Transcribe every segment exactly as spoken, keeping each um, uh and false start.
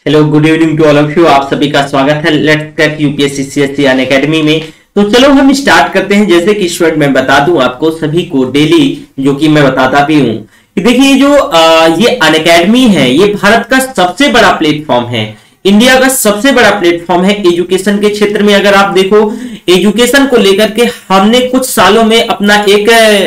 Hello, good evening to all of you. आप सभी का स्वागत है let's crack UPSC CSC Unacademy में। तो चलो हम स्टार्ट करते हैं। जैसे कि स्टूडेंट मैं बता दूं आपको सभी को डेली, जो कि मैं बताता भी हूं कि देखिए जो आ, ये अनअकैडमी है ये भारत का सबसे बड़ा प्लेटफॉर्म है, इंडिया का सबसे बड़ा प्लेटफॉर्म है एजुकेशन के क्षेत्र में। अगर आप देखो एजुकेशन को लेकर के हमने कुछ सालों में अपना एक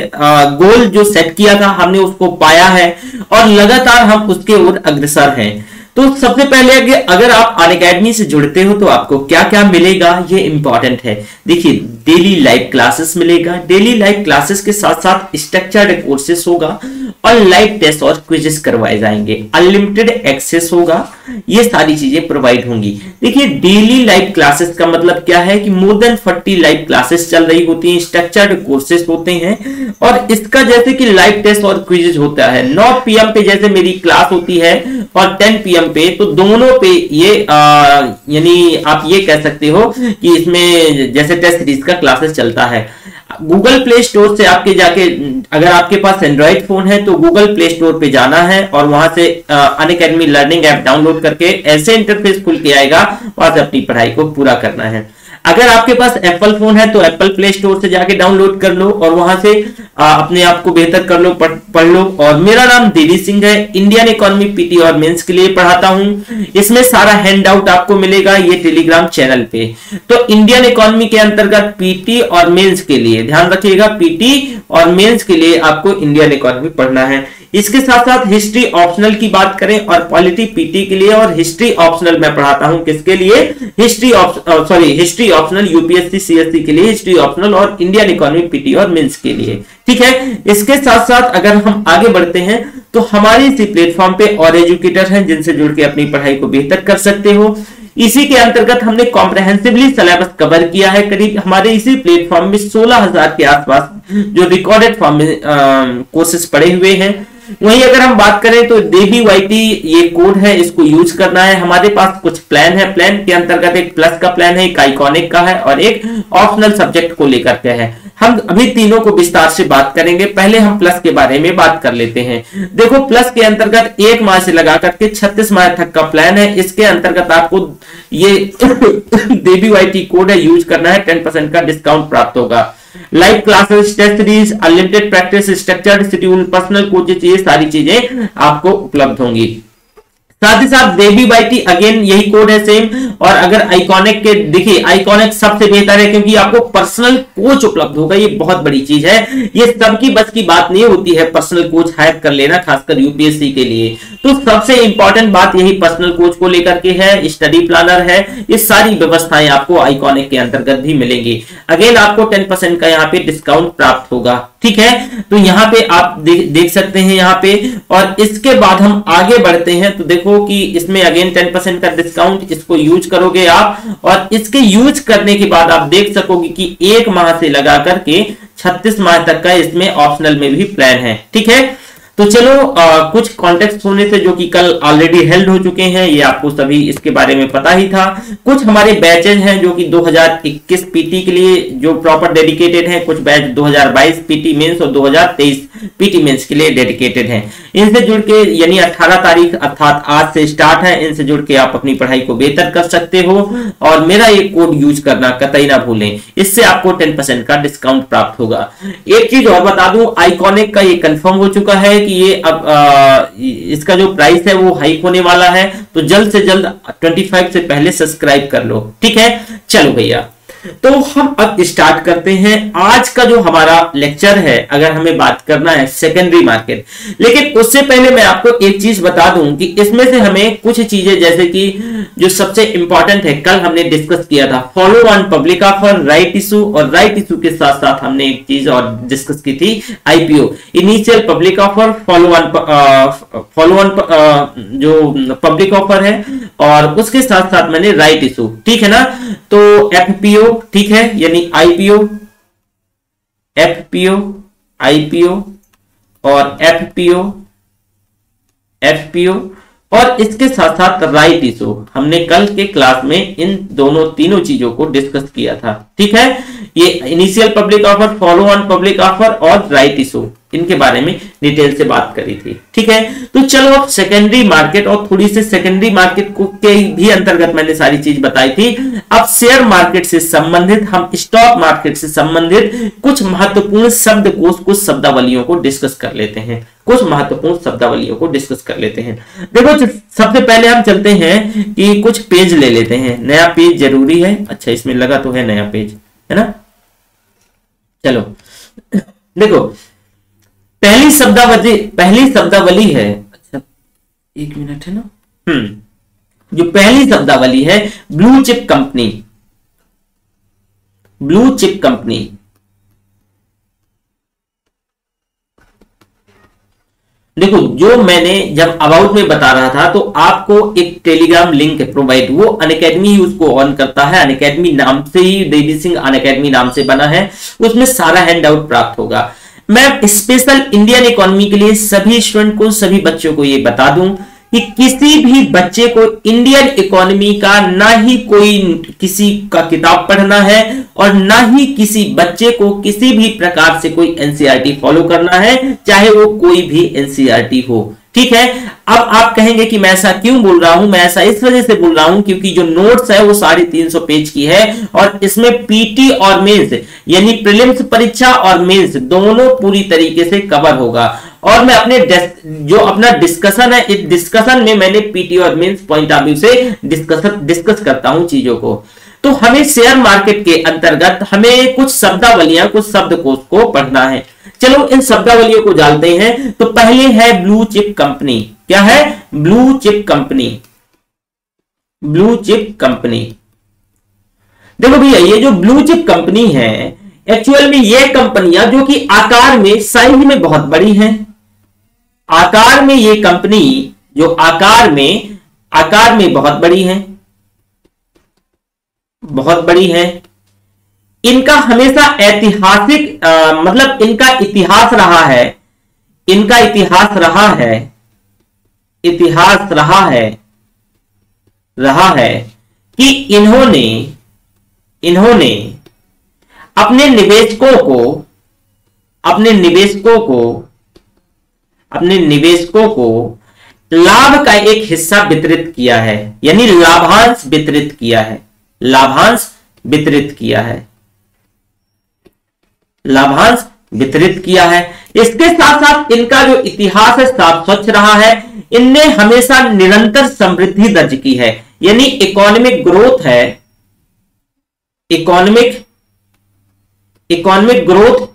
गोल जो सेट किया था हमने उसको पाया है और लगातार हम उसके ओर अग्रसर हैं। तो सबसे पहले अगर आप अनअकैडमी से जुड़ते हो तो आपको क्या क्या मिलेगा ये इंपॉर्टेंट है। देखिए डेली लाइव क्लासेस मिलेगा, डेली लाइव क्लासेस के साथ साथ स्ट्रक्चर्ड कोर्सेस होगा और लाइव टेस्ट और क्विजेस करवाए जाएंगे, अनलिमिटेड एक्सेस होगा, ये सारी चीजें प्रोवाइड होंगी। देखिए डेली लाइव क्लासेस का मतलब क्या है कि more than forty live classes चल रही होती हैं, स्ट्रक्चर्ड कोर्सेस होते हैं और इसका जैसे कि लाइव टेस्ट और क्विजेस होता है नौ पी एम पे जैसे मेरी क्लास होती है और टेन पी एम पे, तो दोनों पे ये यानी आप ये कह सकते हो कि इसमें जैसे टेस्ट सीरीज का क्लासेस चलता है। गूगल प्ले स्टोर से आपके जाके अगर आपके पास एंड्रॉइड फोन है तो गूगल प्ले स्टोर पे जाना है और वहां से अनअकैडमी लर्निंग ऐप डाउनलोड करके ऐसे इंटरफेस खुल के आएगा, वहां से अपनी पढ़ाई को पूरा करना है। अगर आपके पास एप्पल फोन है तो एप्पल प्ले स्टोर से जाके डाउनलोड कर लो और वहां से आ, अपने आप को बेहतर कर लो, पढ़, पढ़ लो। और मेरा नाम देवी सिंह है, इंडियन इकोनॉमी पीटी और मेंस के लिए पढ़ाता हूं। इसमें सारा हैंड आउट आपको मिलेगा ये टेलीग्राम चैनल पे। तो इंडियन इकोनॉमी के अंतर्गत पीटी और मेंस के लिए ध्यान रखिएगा, पीटी और मेंस के लिए आपको इंडियन इकोनॉमी पढ़ना है। इसके साथ साथ हिस्ट्री ऑप्शनल की बात करें और पॉलिटी पीटी के लिए, और हिस्ट्री ऑप्शनल मैं पढ़ाता हूं किसके लिए, history sorry history optional UPSC CSC के लिए, हिस्ट्री ऑप्शनल और इंडियन इकोनॉमी पीटी और मेंस के लिए। ठीक है, इसके साथ साथ अगर हम आगे बढ़ते हैं तो हमारे इसी प्लेटफॉर्म पे और एजुकेटर हैं जिनसे जुड़ के अपनी पढ़ाई को बेहतर कर सकते हो। इसी के अंतर्गत हमने कॉम्प्रहेंसिवली सिलेबस कवर किया है। करीब हमारे इसी प्लेटफॉर्म में सोलह हजार के आसपास जो रिकॉर्डेड फॉर्म में कोर्सेज पड़े हुए हैं। वहीं अगर हम बात करें तो देवी वाईटी ये कोड है, इसको यूज करना है। हमारे पास कुछ प्लान है, प्लान के अंतर्गत एक प्लस का प्लान है, एक आइकॉनिक का है और एक ऑप्शनल सब्जेक्ट को लेकर के है। हम अभी तीनों को विस्तार से बात करेंगे। पहले हम प्लस के बारे में बात कर लेते हैं। देखो प्लस के अंतर्गत एक माह से लगा करके छत्तीस माह तक का प्लान है। इसके अंतर्गत आपको ये देवी वाईटी कोड है यूज करना है, टेन परसेंट का डिस्काउंट प्राप्त होगा। Live classes, test series, unlimited practice, structured schedule, personal coaches, ये सारी चीजें आपको उपलब्ध होंगी। साथ ही साथ देवी वाईटी अगेन यही कोड है सेम। और अगर आइकॉनिक के देखिए आइकॉनिक सबसे बेहतर है क्योंकि आपको पर्सनल कोच उपलब्ध होगा, ये बहुत बड़ी चीज है। ये सबकी बस की बात नहीं होती है पर्सनल कोच हायर कर लेना, खासकर यूपीएससी के लिए। तो सबसे इंपॉर्टेंट बात यही पर्सनल कोच को लेकर के है, स्टडी प्लानर है, ये सारी व्यवस्थाएं आपको आइकॉनिक के अंतर्गत भी मिलेंगी। अगेन आपको टेन परसेंट का यहाँ पे डिस्काउंट प्राप्त होगा। ठीक है, तो यहाँ पे आप दे, देख सकते हैं यहाँ पे। और इसके बाद हम आगे बढ़ते हैं तो देखो कि इसमें अगेन टेन परसेंट का डिस्काउंट, इसको यूज करोगे आप और इसके यूज करने के बाद आप देख सकोगे कि एक माह से लगा करके छत्तीस माह तक का इसमें ऑप्शनल में भी प्लान है। ठीक है, तो चलो आ, कुछ कॉन्टेक्स्ट होने से जो कि कल ऑलरेडी हेल्ड हो चुके हैं, ये आपको सभी इसके बारे में पता ही था। कुछ हमारे बैचेज हैं जो कि दो हज़ार इक्कीस पीटी के लिए जो प्रॉपर डेडिकेटेड हैं, कुछ बैच दो हज़ार बाईस पीटी मेंस और दो हज़ार तेईस पीटी मेंस के लिए डेडिकेटेड हैं। इनसे जुड़ के यानी अठारह तारीख अर्थात आज से स्टार्ट है, इनसे जुड़ के आप अपनी पढ़ाई को बेहतर कर सकते हो और मेरा ये कोड यूज करना कतई ना भूलें, इससे आपको टेन परसेंट का डिस्काउंट प्राप्त होगा। एक चीज और बता दूं, आइकॉनिक का ये कंफर्म हो चुका है कि ये अब आ, इसका जो प्राइस है वो हाइक होने वाला है, तो जल्द से जल्द पच्चीस से पहले सब्सक्राइब कर लो। ठीक है, चलो भैया तो हम अब स्टार्ट करते हैं आज का जो हमारा लेक्चर है। अगर हमें बात करना है सेकेंडरी मार्केट, लेकिन उससे पहले मैं आपको एक चीज बता दूं कि इसमें से हमें कुछ चीजें जैसे कि जो सबसे इंपॉर्टेंट है कल हमने डिस्कस किया था, follow on public offer, right issue, और राइट इशू के साथ साथ हमने एक चीज और डिस्कस की थी IPO, initial public offer, follow on follow on जो पब्लिक ऑफर है और उसके साथ साथ मैंने राइट इशू। ठीक है ना, तो एफपीओ, ठीक है, यानी आईपीओ, एफपीओ, आईपीओ और एफपीओ, एफपीओ और इसके साथ साथ राइट इशू। हमने कल के क्लास में इन दोनों तीनों चीजों को डिस्कस किया था। ठीक है, ये initial public offer, follow on public offer और राइट इशू, इनके बारे में डिटेल से बात करी थी। ठीक है, तो चलो अब सेकेंडरी मार्केट और थोड़ी सी सेकेंडरी मार्केट को के भी अंतर्गत मैंने सारी चीज बताई थी। अब शेयर मार्केट से संबंधित हम स्टॉक मार्केट से संबंधित कुछ महत्वपूर्ण शब्दकोश, कुछ शब्दावलियों को डिस्कस कर लेते हैं कुछ महत्वपूर्ण शब्दावलियों को डिस्कस कर लेते हैं। देखो सबसे पहले हम चलते हैं कि कुछ पेज ले लेते हैं। नया पेज जरूरी है। अच्छा, इसमें लगा तो है नया पेज, है ना। चलो देखो, पहली शब्दावली पहली शब्दावली है, अच्छा एक मिनट है ना, हम्म जो पहली शब्दावली है blue chip company. Blue chip company, देखो जो मैंने जब अबाउट में बता रहा था तो आपको एक टेलीग्राम लिंक प्रोवाइड, वो अनअकैडमी ही उसको ऑन करता है। अनअकैडमी नाम से ही देवी सिंह अनअकैडमी नाम से बना है, उसमें सारा हैंड आउट प्राप्त होगा। मैं स्पेशल इंडियन इकोनॉमी के लिए सभी स्टूडेंट को, सभी बच्चों को ये बता दूं कि किसी भी बच्चे को इंडियन इकोनॉमी का ना ही कोई किसी का किताब पढ़ना है और ना ही किसी बच्चे को किसी भी प्रकार से कोई एनसीईआरटी फॉलो करना है, चाहे वो कोई भी एनसीईआरटी हो। ठीक है, अब आप कहेंगे कि मैं ऐसा क्यों बोल रहा हूं। मैं ऐसा इस वजह से बोल रहा हूं क्योंकि जो नोट्स है वो साढ़े तीन सौ पेज की है और इसमें पीटी और मेंस यानी प्रीलिम्स परीक्षा और मेंस दोनों पूरी तरीके से कवर होगा। और मैं अपने जो अपना डिस्कशन है, इस डिस्कशन में मैंने पीटी और मेंस पॉइंट ऑफ व्यू से डिस्कस डिस्कस करता हूं चीजों को। तो हमें शेयर मार्केट के अंतर्गत हमें कुछ शब्दावलियां, कुछ शब्दकोश को पढ़ना है। चलो इन शब्दावलियों को जानते हैं। तो पहले है ब्लू चिप कंपनी। क्या है? Blue chip company. Blue chip company, देखो भैया ये जो ब्लू चिप कंपनी है, एक्चुअल में ये कंपनियां जो कि आकार में, साइज में बहुत बड़ी हैं, आकार में ये कंपनी जो आकार में आकार में बहुत बड़ी है, बहुत बड़ी है। इनका हमेशा ऐतिहासिक आ, मतलब इनका इतिहास रहा है, इनका इतिहास रहा है, इतिहास रहा है रहा है कि इन्होंने इन्होंने अपने निवेशकों को अपने निवेशकों को अपने निवेशकों को लाभ का एक हिस्सा वितरित किया है, यानी लाभांश वितरित किया है, लाभांश वितरित किया है, लाभांश वितरित किया है। इसके साथ साथ इनका जो इतिहास है साफ स्वच्छ रहा है। इनने हमेशा निरंतर समृद्धि दर्ज की है, यानी इकोनॉमिक ग्रोथ है, economic economic growth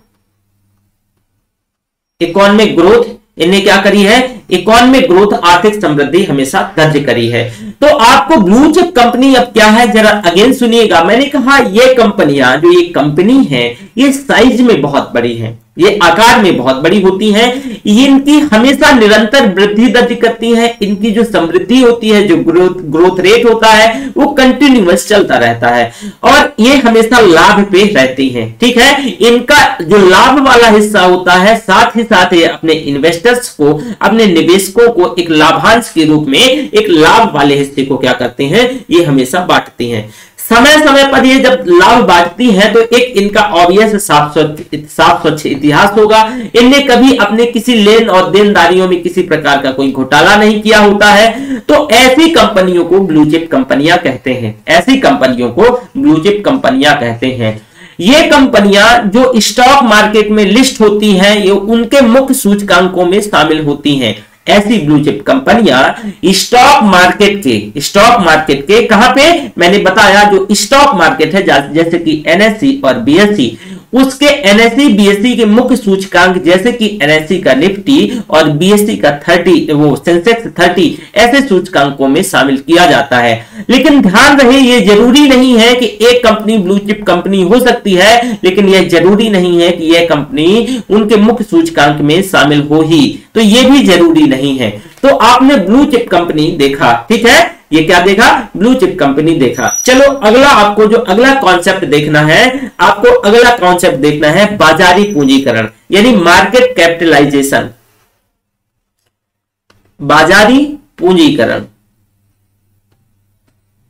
economic growth इनने क्या करी है? इकोनॉमिक ग्रोथ, आर्थिक समृद्धि हमेशा दर्ज करी है। तो आपको ब्लू चिप कंपनी अब क्या है जरा अगेन सुनिएगा। मैंने कहा ये कंपनियां, जो ये कंपनी है, ये साइज में बहुत बड़ी है, ये आकार में बहुत बड़ी होती है, ये इनकी हमेशा निरंतर वृद्धि दर्ज करती है। इनकी जो समृद्धि होती है, जो ग्रोथ ग्रोथ रेट होता है, वो कंटिन्यूअस चलता रहता है और ये हमेशा लाभ पे रहती है। ठीक है, इनका जो लाभ वाला हिस्सा होता है, साथ ही साथ ये अपने इन्वेस्टर्स को, अपने निवेशकों को एक लाभांश के रूप में एक लाभ वाले हिस्से को क्या करते हैं? ये हमेशा बांटती हैं। समय समय पर ये जब लाभ बांटती हैं तो एक इनका ऑब्वियस साफ स्वच्छ साफ स्वच्छ इतिहास होगा। इनने कभी अपने किसी लेन और देनदारियों में किसी प्रकार का कोई घोटाला नहीं किया होता है। तो ऐसी कंपनियों को ब्लू चिप कंपनियां कहते हैं, ऐसी कंपनियों को ब्लू चिप कंपनियां कहते हैं। ये कंपनियां जो स्टॉक मार्केट में लिस्ट होती हैं, ये उनके मुख्य सूचकांकों में शामिल होती हैं। ऐसी ब्लू चिप कंपनियां स्टॉक मार्केट के स्टॉक मार्केट के कहां पे? मैंने बताया जो स्टॉक मार्केट है जैसे कि एनएससी और बीएसई, उसके एनएससी बीएसई के मुख्य सूचकांक जैसे कि एनएससी का निफ्टी और बीएसई का तीस, वो सेंसेक्स तीस, ऐसे सूचकांकों में शामिल किया जाता है। लेकिन ध्यान रहे, ये जरूरी नहीं है कि एक कंपनी ब्लू चिप कंपनी हो सकती है, लेकिन यह जरूरी नहीं है कि यह कंपनी उनके मुख्य सूचकांक में शामिल हो ही, तो यह भी जरूरी नहीं है। तो आपने ब्लू चिप कंपनी देखा, ठीक है, ये क्या देखा? ब्लू चिप कंपनी देखा। चलो अगला आपको जो अगला कॉन्सेप्ट देखना है, आपको अगला कॉन्सेप्ट देखना है बाजारी पूंजीकरण, यानी मार्केट कैपिटलाइजेशन। बाजारी पूंजीकरण,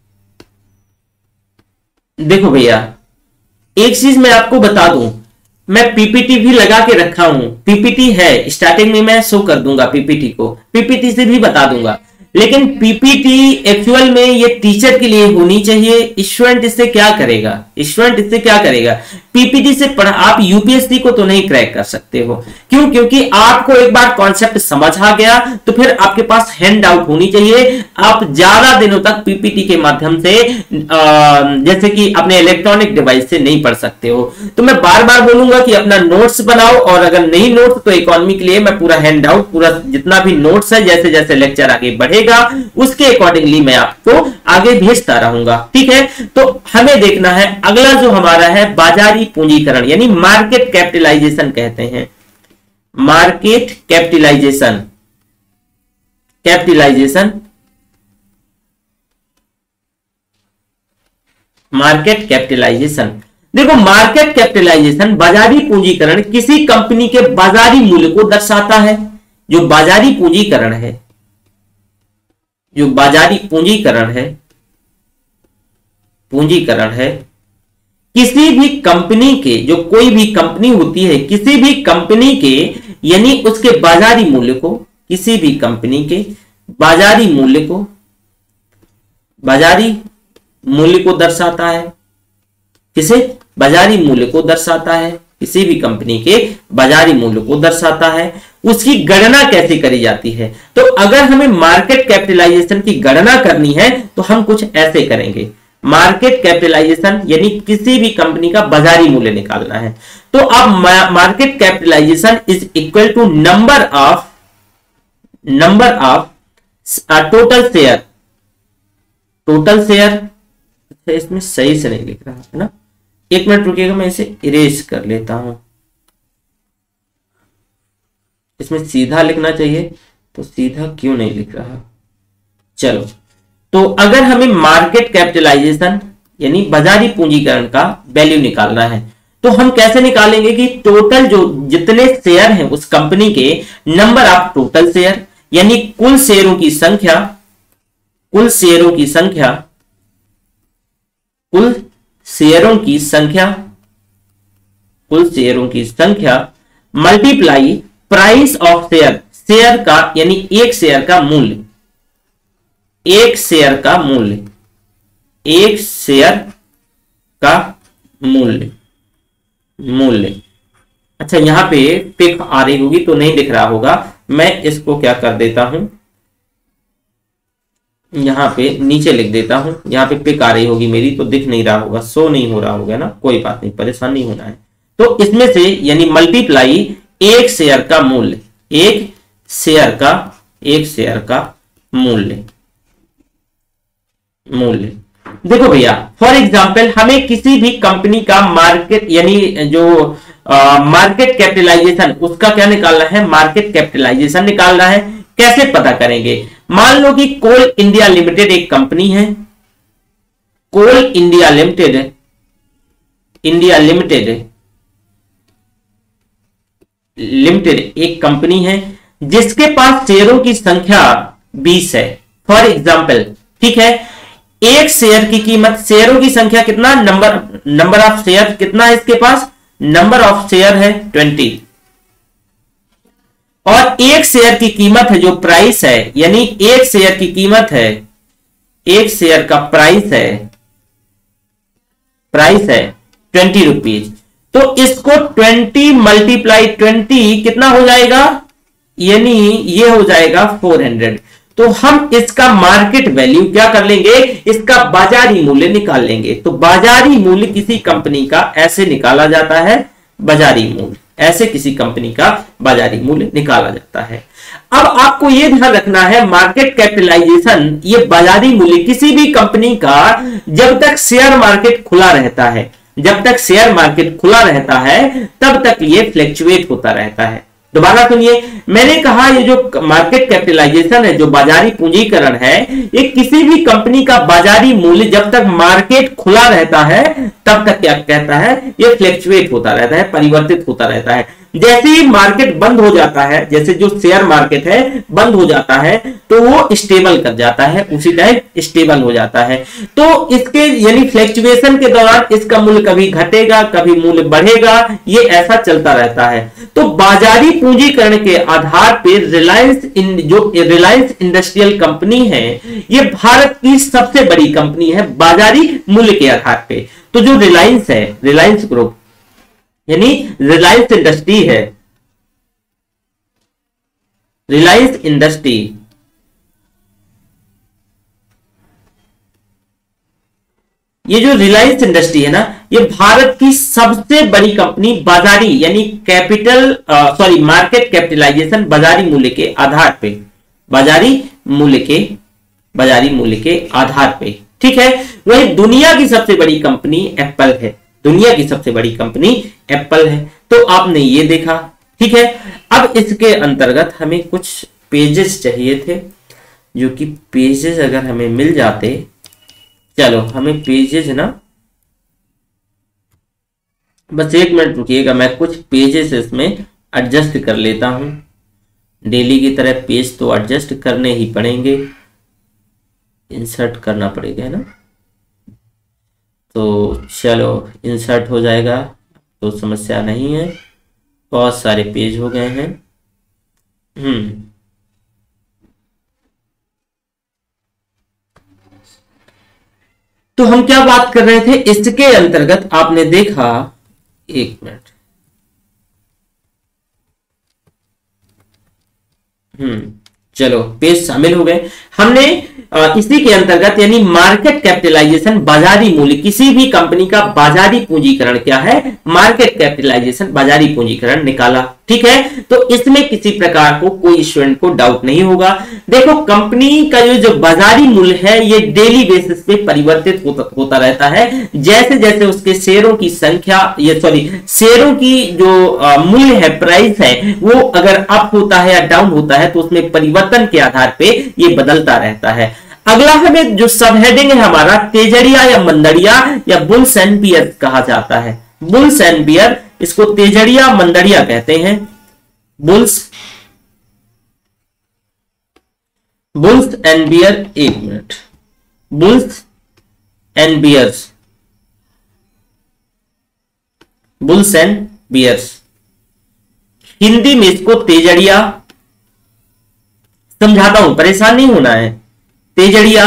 देखो भैया एक चीज मैं आपको बता दूं, मैं पीपीटी भी लगा के रखा हूं, पीपीटी है, स्टार्टिंग में मैं शो कर दूंगा पीपीटी को, पीपीटी से भी बता दूंगा। लेकिन पीपीटी एक्चुअल में ये टीचर के लिए होनी चाहिए। स्टूडेंट इससे क्या करेगा, स्टूडेंट इससे क्या करेगा, पीपीटी से पढ़, आप यूपीएससी को तो नहीं क्रैक कर सकते हो। क्यों? क्योंकि आपको एक बार कॉन्सेप्ट समझ आ गया तो फिर आपके पास हैंड आउट होनी चाहिए। आप ज्यादा दिनों तक पीपीटी के माध्यम से जैसे कि अपने इलेक्ट्रॉनिक डिवाइस से नहीं पढ़ सकते हो। तो मैं बार बार बोलूंगा कि अपना नोट्स बनाओ, और अगर नहीं नोट्स तो इकोनॉमी के लिए मैं पूरा हैंड आउट, पूरा जितना भी नोट्स है, जैसे जैसे लेक्चर आगे बढ़ेगा उसके अकॉर्डिंगली मैं आपको आगे भेजता रहूंगा। ठीक है, तो हमें देखना है अगला जो हमारा है बाजारी पूंजीकरण, यानी मार्केट कैपिटलाइजेशन कहते हैं, market capitalisation, capitalisation market capitalisation. देखो, मार्केट कैपिटलाइजेशन बाजारी पूंजीकरण किसी कंपनी के बाजारी मूल्य को दर्शाता है। जो बाजारी पूंजीकरण है, जो बाजारी पूंजीकरण है, पूंजीकरण है किसी भी कंपनी के, जो कोई भी कंपनी होती है, किसी भी कंपनी के यानी उसके बाजारी मूल्य को, किसी भी कंपनी के बाजारी मूल्य को, बाजारी मूल्य को दर्शाता है। किसे? बाजारी मूल्य को दर्शाता है, किसी भी कंपनी के बाजारी मूल्य को दर्शाता है। उसकी गणना कैसे करी जाती है? तो अगर हमें मार्केट कैपिटलाइजेशन की गणना करनी है तो हम कुछ ऐसे करेंगे। मार्केट कैपिटलाइजेशन यानी किसी भी कंपनी का बाजारी मूल्य निकालना है, तो अब market capitalisation is equal to number of number of total share, total share. इसमें सही से नहीं लिख रहा है ना, एक मिनट रुकिएगा, मैं इसे इरेज कर लेता हूं। इसमें सीधा लिखना चाहिए तो सीधा क्यों नहीं लिख रहा। चलो, तो अगर हमें मार्केट कैपिटलाइजेशन यानी बाजारी पूंजीकरण का वैल्यू निकालना है तो हम कैसे निकालेंगे कि टोटल जो जितने शेयर हैं उस कंपनी के, नंबर ऑफ टोटल शेयर यानी कुल शेयरों की संख्या, कुल शेयरों की संख्या, कुल शेयरों की संख्या, कुल शेयरों की संख्या multiply price of share, share का यानी एक शेयर का मूल्य, एक शेयर का मूल्य, एक शेयर का मूल्य, मूल्य। अच्छा, यहां पे पिक आ रही होगी तो नहीं दिख रहा होगा, मैं इसको क्या कर देता हूं, यहां पे नीचे लिख देता हूं। यहां पे पिक आ रही होगी मेरी तो दिख नहीं रहा होगा, शो नहीं हो रहा होगा ना, कोई बात नहीं, परेशान नहीं होना है। तो इसमें से यानी मल्टीप्लाई एक शेयर का मूल्य, एक शेयर का, एक शेयर का मूल्य, मूल्य। देखो भैया, फॉर एग्जांपल हमें किसी भी कंपनी का मार्केट यानी जो मार्केट कैपिटलाइजेशन उसका क्या निकालना है, मार्केट कैपिटलाइजेशन निकालना है। कैसे पता करेंगे? मान लो कि कोल इंडिया लिमिटेड एक कंपनी है, coal India limited, India limited limited एक कंपनी है जिसके पास शेयरों की संख्या बीस है फॉर एग्जांपल। ठीक है, एक शेयर की कीमत, शेयरों की संख्या कितना, नंबर नंबर ऑफ शेयर कितना है इसके पास, नंबर ऑफ शेयर है ट्वेंटी, और एक शेयर की कीमत है जो प्राइस है, यानी एक शेयर की कीमत है, एक शेयर का प्राइस है, प्राइस है ट्वेंटी रुपीज। तो इसको ट्वेंटी मल्टीप्लाई ट्वेंटी कितना हो जाएगा, यानी ये हो जाएगा फोर हंड्रेड। तो हम इसका मार्केट वैल्यू क्या कर लेंगे, इसका बाजारी मूल्य निकाल लेंगे। तो बाजारी मूल्य किसी कंपनी का ऐसे निकाला जाता है, बाजारी मूल्य ऐसे किसी कंपनी का बाजारी मूल्य निकाला जाता है। अब आपको यह ध्यान रखना है, मार्केट कैपिटलाइजेशन ये बाजारी मूल्य किसी भी कंपनी का जब तक शेयर मार्केट खुला रहता है, जब तक शेयर मार्केट खुला रहता है तब तक ये फ्लैक्चुएट होता रहता है। दोबारा सुनिए, मैंने कहा ये जो मार्केट कैपिटलाइजेशन है, जो बाजारी पूंजीकरण है, ये किसी भी कंपनी का बाजारी मूल्य जब तक मार्केट खुला रहता है तब तक क्या कहता है, ये फ्लैक्चुएट होता रहता है, परिवर्तित होता रहता है। जैसे ही मार्केट बंद हो जाता है, जैसे जो शेयर मार्केट है बंद हो जाता है तो वो स्टेबल कर जाता है, उसी टाइम स्टेबल हो जाता है। तो इसके यानी फ्लक्चुएशन के दौरान इसका मूल्य कभी घटेगा कभी मूल्य बढ़ेगा, ये ऐसा चलता रहता है। तो बाजारी पूंजीकरण के आधार पर रिलायंस इन जो रिलायंस इंडस्ट्रियल कंपनी है ये भारत की सबसे बड़ी कंपनी है बाजारी मूल्य के आधार पे। तो जो रिलायंस है, रिलायंस ग्रुप यानी रिलायंस इंडस्ट्री है, रिलायंस इंडस्ट्री ये जो रिलायंस इंडस्ट्री है ना, ये भारत की सबसे बड़ी कंपनी बाजारी यानी कैपिटल सॉरी मार्केट कैपिटलाइजेशन बाजारी मूल्य के आधार पे, बाजारी मूल्य के बाजारी मूल्य के आधार पे, ठीक है। वही दुनिया की सबसे बड़ी कंपनी एप्पल है, दुनिया की सबसे बड़ी कंपनी एप्पल है। तो आपने ये देखा, ठीक है। अब इसके अंतर्गत हमें कुछ पेजेस चाहिए थे, जो कि पेजेस अगर हमें मिल जाते, चलो हमें पेजेस ना, बस एक मिनट रुकिएगा, मैं कुछ पेजेस इसमें एडजस्ट कर लेता हूं। डेली की तरह पेज तो एडजस्ट करने ही पड़ेंगे, इंसर्ट करना पड़ेगा, है ना। तो चलो इंसर्ट हो जाएगा, तो समस्या नहीं है। बहुत सारे पेज हो गए हैं। हम्म तो हम क्या बात कर रहे थे, इसके अंतर्गत आपने देखा, एक मिनट, हम्म चलो पेज शामिल हो गए। हमने इसी के अंतर्गत यानी मार्केट कैपिटलाइजेशन बाजारी मूल्य, किसी भी कंपनी का बाजारी पूंजीकरण क्या है, मार्केट कैपिटलाइजेशन बाजारी पूंजीकरण निकाला, ठीक है। तो इसमें किसी प्रकार को कोई स्टूडेंट को डाउट नहीं होगा। देखो कंपनी का जो जो बाजारी मूल्य है ये डेली बेसिस पे परिवर्तित होता, होता रहता है। जैसे जैसे उसके शेयरों की संख्या, ये सॉरी शेयरों की जो मूल्य है, प्राइस है, वो अगर अप होता है या डाउन होता है तो उसमें परिवर्तन के आधार पे ये बदलता रहता है। अगला हमें जो सब हेडिंग है हमारा, तेजड़िया या मंदड़िया या बुल्स एंड बियर कहा जाता है। बुल्स एंड बियर, इसको तेजड़िया मंदड़िया कहते हैं। बुल्स बुल्स एंड बियर, एक minute, bulls and bears, bulls and bears, Hindi में इसको तेजड़िया, समझाता हूं परेशान नहीं होना है, तेजड़िया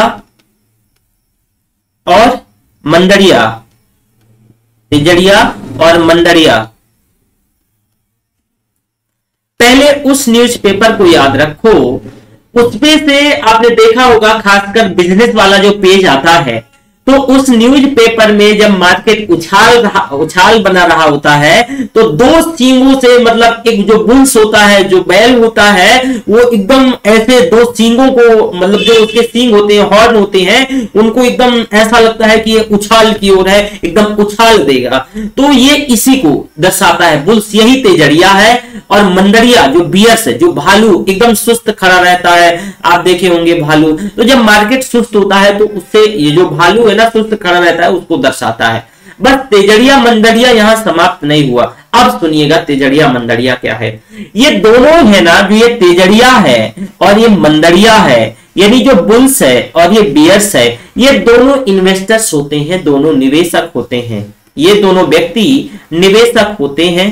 और मंदड़िया, तेजड़िया और मंदड़िया। पहले उस न्यूज़पेपर को याद रखो, उसमें से आपने देखा होगा खासकर बिजनेस वाला जो पेज आता है, तो उस न्यूज़पेपर में जब मार्केट उछाल रहा उछाल बना रहा होता है तो दो सींगों से, मतलब एक जो बुल्स होता है, जो बैल होता है, वो एकदम ऐसे दो सींगों को, मतलब जो उसके सींग होते हैं, हॉर्न होते हैं, उनको एकदम ऐसा लगता है कि ये उछाल की ओर है, एकदम उछाल देगा। तो ये इसी को दर्शाता है, बुल्स यही तेजड़िया है। और मंदड़िया जो बियर्स है, जो भालू एकदम सुस्त खड़ा रहता है, आप देखे होंगे भालू। तो जब मार्केट सुस्त होता है तो उससे ये जो भालू है ना, सुस्त खड़ा रहता है, उसको दर्शाता है। बस तेजड़िया मंदड़िया यहां समाप्त नहीं हुआ। अब सुनिएगा तेजड़िया मंदड़िया क्या है। ये दोनों है ना, जो ये तेजड़िया है और ये मंदड़िया है, यानी जो बुल्स है और ये बियर्स है, ये दोनों इन्वेस्टर्स होते हैं, दोनों निवेशक होते हैं। ये दोनों व्यक्ति निवेशक होते हैं।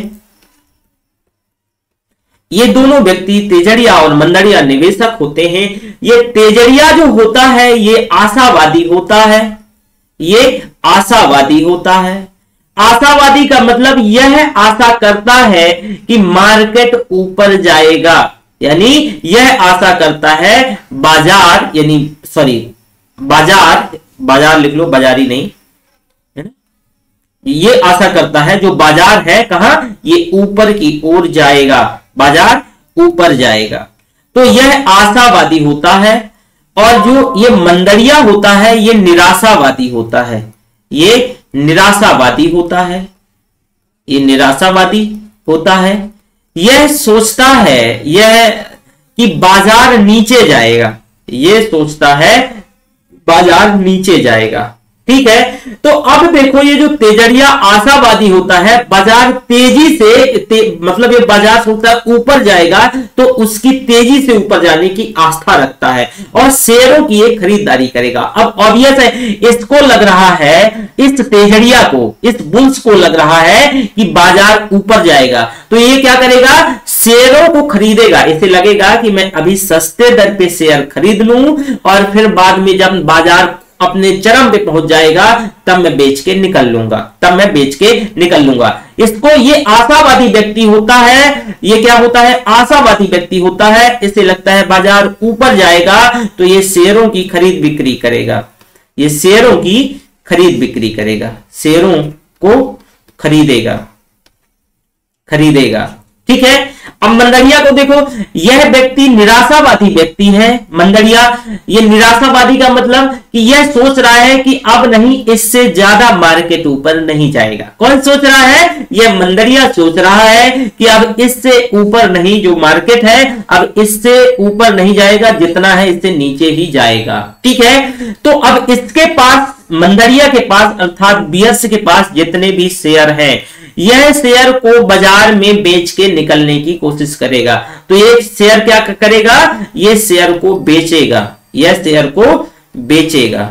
ये दोनों व्यक्ति तेजड़िया और मंदड़िया निवेशक होते हैं। ये तेजड़िया जो होता है ये आशावादी होता है, ये आशावादी होता है। आशावादी का मतलब यह आशा करता है कि मार्केट ऊपर जाएगा, यानी यह आशा करता है बाजार, यानी सॉरी बाजार, बाजार लिख लो, बाजारी नहीं है ना, ये आशा करता है जो बाजार है कहां, ये ऊपर की ओर जाएगा, बाजार ऊपर जाएगा। तो यह आशावादी होता है। और जो ये मंदड़िया होता है ये निराशावादी होता है, ये निराशावादी होता है, ये निराशावादी होता है। यह सोचता है यह कि बाजार नीचे जाएगा, ये सोचता है बाजार नीचे जाएगा, ठीक है। तो अब देखो ये जो तेजड़िया आशावादी होता है, बाजार तेजी से ते, मतलब ये बाजार सोचता है ऊपर जाएगा तो उसकी तेजी से ऊपर जाने की आस्था रखता है और शेयरों की ये खरीदारी करेगा। अब ऑब्वियस है इसको लग रहा है, इस तेजड़िया को, इस बुल्स को लग रहा है कि बाजार ऊपर जाएगा, तो ये क्या करेगा, शेयरों को खरीदेगा। इसे लगेगा कि मैं अभी सस्ते दर पे शेयर खरीद लूं और फिर बाद में जब बाजार अपने चरम पे पहुंच जाएगा तब मैं बेच के निकल लूंगा, तब मैं बेच के निकल लूंगा। इसको ये आशावादी व्यक्ति होता है, ये क्या होता है, आशावादी व्यक्ति होता है। इसे लगता है बाजार ऊपर जाएगा तो ये शेयरों की खरीद बिक्री करेगा, ये शेयरों की खरीद बिक्री करेगा, शेयरों को खरीदेगा खरीदेगा ठीक है। अब मंदड़िया को देखो, यह व्यक्ति निराशावादी व्यक्ति है। मंदड़िया ये निराशावादी का मतलब कि यह सोच रहा है कि अब नहीं, इससे ज्यादा मार्केट ऊपर नहीं जाएगा। कौन सोच रहा है, यह मंदड़िया सोच रहा है कि अब इससे ऊपर नहीं, जो मार्केट है अब इससे ऊपर नहीं जाएगा, जितना है इससे नीचे ही जाएगा। ठीक है। तो अब इसके पास, मंदड़िया के पास अर्थात बियर्स के पास जितने भी शेयर हैं, यह शेयर को बाजार में बेच के निकलने की कोशिश करेगा। तो ये शेयर क्या करेगा, ये शेयर को बेचेगा, यह शेयर को बेचेगा,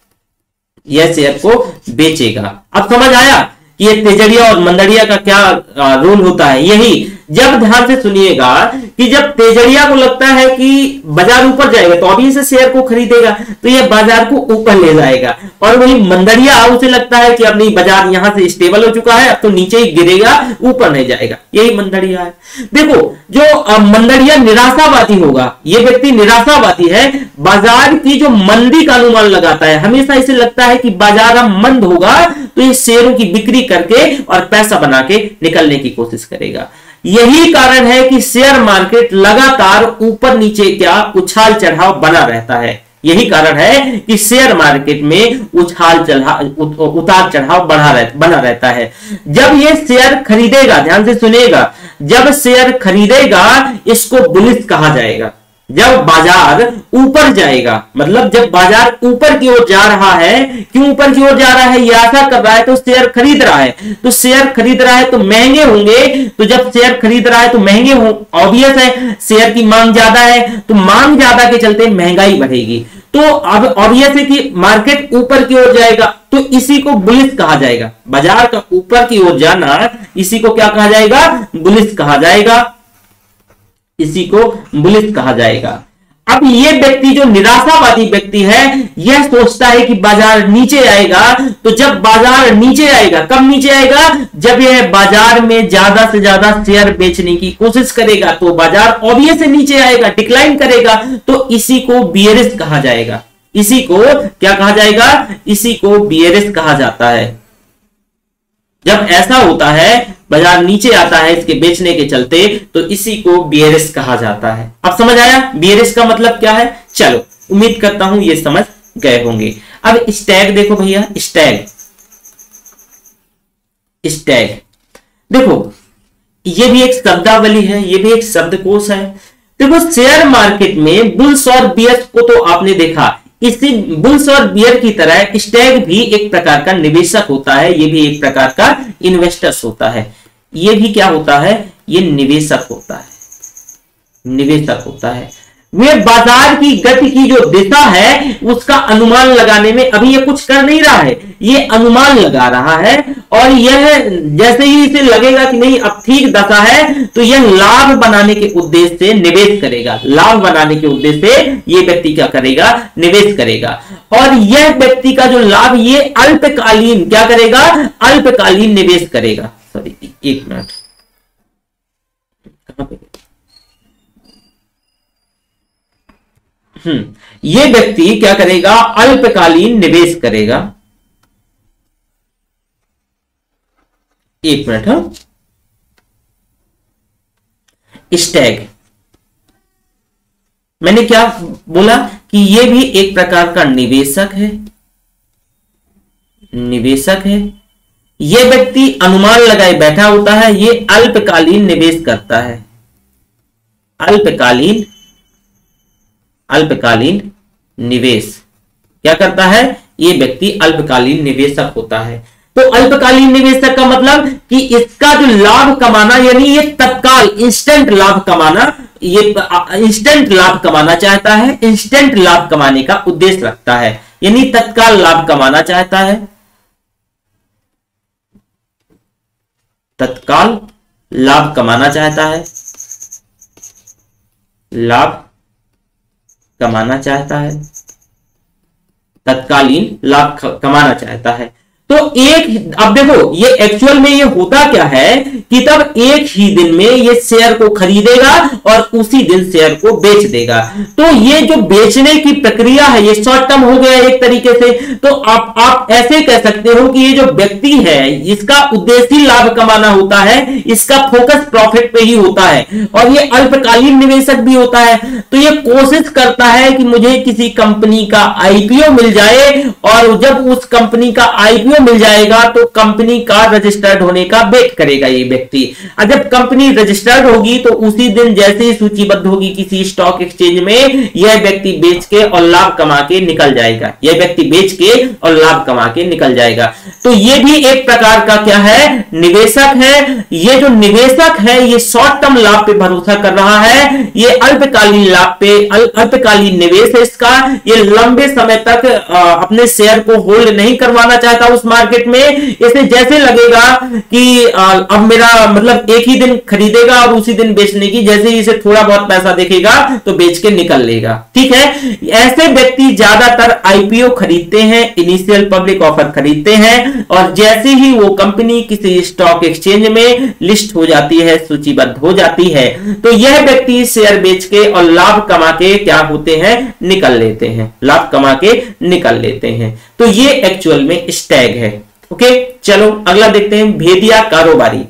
यह शेयर को बेचेगा। अब समझ आया कि ये तेजड़िया और मंदड़िया का क्या रोल होता है। यही, जब ध्यान से सुनिएगा कि जब तेजड़िया को लगता है कि बाजार ऊपर जाएगा तो अभी से शेयर को खरीदेगा, तो ये बाजार को ऊपर ले जाएगा। और वही मंदड़िया, उसे लगता है कि अब नहीं, बाजार यहां से स्टेबल हो चुका है, अब तो नीचे ही गिरेगा, ऊपर नहीं जाएगा। यही मंदड़िया है। देखो, जो मंदड़िया निराशावादी होगा, ये व्यक्ति निराशावादी है, बाजार की जो मंदी का अनुमान लगाता है। हमेशा इसे लगता है कि बाजार अब मंद होगा तो ये शेयरों की बिक्री करके और पैसा बना के निकलने की कोशिश करेगा। यही कारण है कि शेयर मार्केट लगातार ऊपर नीचे क्या उछाल चढ़ाव बना रहता है। यही कारण है कि शेयर मार्केट में उछाल चढ़ाव, उतार चढ़ाव बढ़ा रह, बना रहता है। जब ये शेयर खरीदेगा, ध्यान से सुनिएगा, जब शेयर खरीदेगा इसको बुलिश कहा जाएगा। जब बाजार ऊपर जाएगा, मतलब जब बाजार ऊपर की ओर जा रहा है, क्यों ऊपर की ओर जा रहा है, ये आशा कर रहा है तो शेयर खरीद रहा है, तो शेयर खरीद रहा है तो महंगे होंगे, तो जब शेयर खरीद रहा है तो महंगे हो, ऑब्वियस है शेयर की मांग ज्यादा है, तो मांग ज्यादा के चलते महंगाई बढ़ेगी। तो अब ऑब्वियस है कि मार्केट ऊपर की ओर जाएगा, तो इसी को बुलिश कहा जाएगा। बाजार का ऊपर की ओर जाना, इसी को क्या कहा जाएगा, बुलिश कहा जाएगा, इसी को बुलिश कहा जाएगा। अब ये व्यक्ति जो निराशावादी व्यक्ति है, यह सोचता है कि बाजार नीचे आएगा, तो जब बाजार नीचे आएगा, कब नीचे आएगा, जब यह बाजार में ज्यादा से ज्यादा शेयर बेचने की कोशिश करेगा तो बाजार ऑब्वियस से नीचे आएगा, डिक्लाइन करेगा, तो इसी को बियरिश कहा जाएगा। इसी को क्या कहा जाएगा, इसी को बियरिश कहा जाता है। जब ऐसा होता है, बाजार नीचे आता है इसके बेचने के चलते, तो इसी को बियरिश कहा जाता है। अब समझ आया बियरिश का मतलब क्या है। चलो, उम्मीद करता हूं ये समझ गए होंगे। अब स्टैग देखो भैया, स्टैग स्टैग देखो, ये भी एक शब्दावली है, ये भी एक शब्दकोश है। देखो, शेयर मार्केट में बुल्स और बियर्स को तो आपने देखा, इसी बुल्स और बियर की तरह स्टैग भी एक प्रकार का निवेशक होता है, ये भी एक प्रकार का इन्वेस्टर्स होता है। ये भी क्या होता है, ये निवेशक होता है, निवेशक होता है। वे बाजार की गति की जो दिशा है उसका अनुमान लगाने में अभी ये कुछ कर नहीं रहा है, ये अनुमान लगा रहा है। और यह जैसे ही इसे लगेगा कि नहीं अब ठीक दशा है, तो यह लाभ बनाने के उद्देश्य से निवेश करेगा। लाभ बनाने के उद्देश्य से ये व्यक्ति क्या करेगा, निवेश करेगा। और यह व्यक्ति का जो लाभ, ये अल्पकालीन क्या करेगा, अल्पकालीन निवेश करेगा। सॉरी, एक मिनट, कहां पे, हम्म ये व्यक्ति क्या करेगा, अल्पकालीन निवेश करेगा। एक मिनट, हाँ, स्टैग, मैंने क्या बोला कि ये भी एक प्रकार का निवेशक है, निवेशक है। ये व्यक्ति अनुमान लगाए बैठा होता है, ये अल्पकालीन निवेश करता है, अल्पकालीन अल्पकालीन निवेश क्या करता है, ये व्यक्ति अल्पकालीन निवेशक होता है। तो अल्पकालीन निवेशक का मतलब कि इसका जो लाभ कमाना, यानी ये तत्काल इंस्टेंट लाभ कमाना, ये इंस्टेंट लाभ कमाना चाहता है, इंस्टेंट लाभ कमाने का उद्देश्य रखता है, यानी तत्काल लाभ कमाना चाहता है, तत्काल लाभ कमाना चाहता है, लाभ कमाना चाहता है, तत्कालीन लाभ कमाना चाहता है। तो एक, अब देखो ये एक्चुअल में ये होता क्या है कि तब एक ही दिन में ये शेयर को खरीदेगा और उसी दिन शेयर को बेच देगा। तो ये जो बेचने की प्रक्रिया है ये शॉर्ट टर्म हो गया एक तरीके से। तो आप आप ऐसे कह सकते हो कि ये जो व्यक्ति है इसका उद्देश्य लाभ कमाना होता है, इसका फोकस प्रॉफिट पे ही होता है, और ये अल्पकालीन निवेशक भी होता है। तो ये कोशिश करता है कि मुझे किसी कंपनी का आईपीओ मिल जाए, और जब उस कंपनी का आईपीओ मिल जाएगा तो कंपनी का रजिस्टर्ड होने का वेट करेगा ये व्यक्ति। और जब कंपनी रजिस्टर्ड होगी तो उसी दिन जैसे ही सूचीबद्ध होगी किसी स्टॉक एक्सचेंज में, यह व्यक्ति बेच के और लाभ कमा के निकल जाएगा, यह व्यक्ति बेच के और लाभ कमा के निकल जाएगा। तो ये भी एक प्रकार का क्या है, निवेशक है। ये जो निवेशक है ये शॉर्ट टर्म लाभ पे भरोसा कर रहा है, ये अल्पकालीन लाभ पे, अल्पकालीन निवेश है इसका। ये लंबे समय तक अपने शेयर को होल्ड नहीं करवाना चाहता उस मार्केट में। इसे जैसे लगेगा कि अब मेरा मतलब एक ही दिन खरीदेगा और उसी दिन बेचने की, जैसे ही इसे थोड़ा बहुत पैसा दिखेगा तो बेच के निकल लेगा। ठीक है, ऐसे व्यक्ति ज्यादातर आईपीओ खरीदते हैं, इनिशियल पब्लिक ऑफर खरीदते हैं, और जैसे ही वो कंपनी किसी स्टॉक एक्सचेंज में लिस्ट हो जाती है, सूचीबद्ध हो जाती है, तो यह व्यक्ति शेयर बेच के और लाभ कमा के क्या होते हैं, निकल लेते हैं, लाभ कमा के निकल लेते हैं। तो ये एक्चुअल में स्टैग है। ओके, चलो अगला देखते हैं, भेदिया कारोबारी।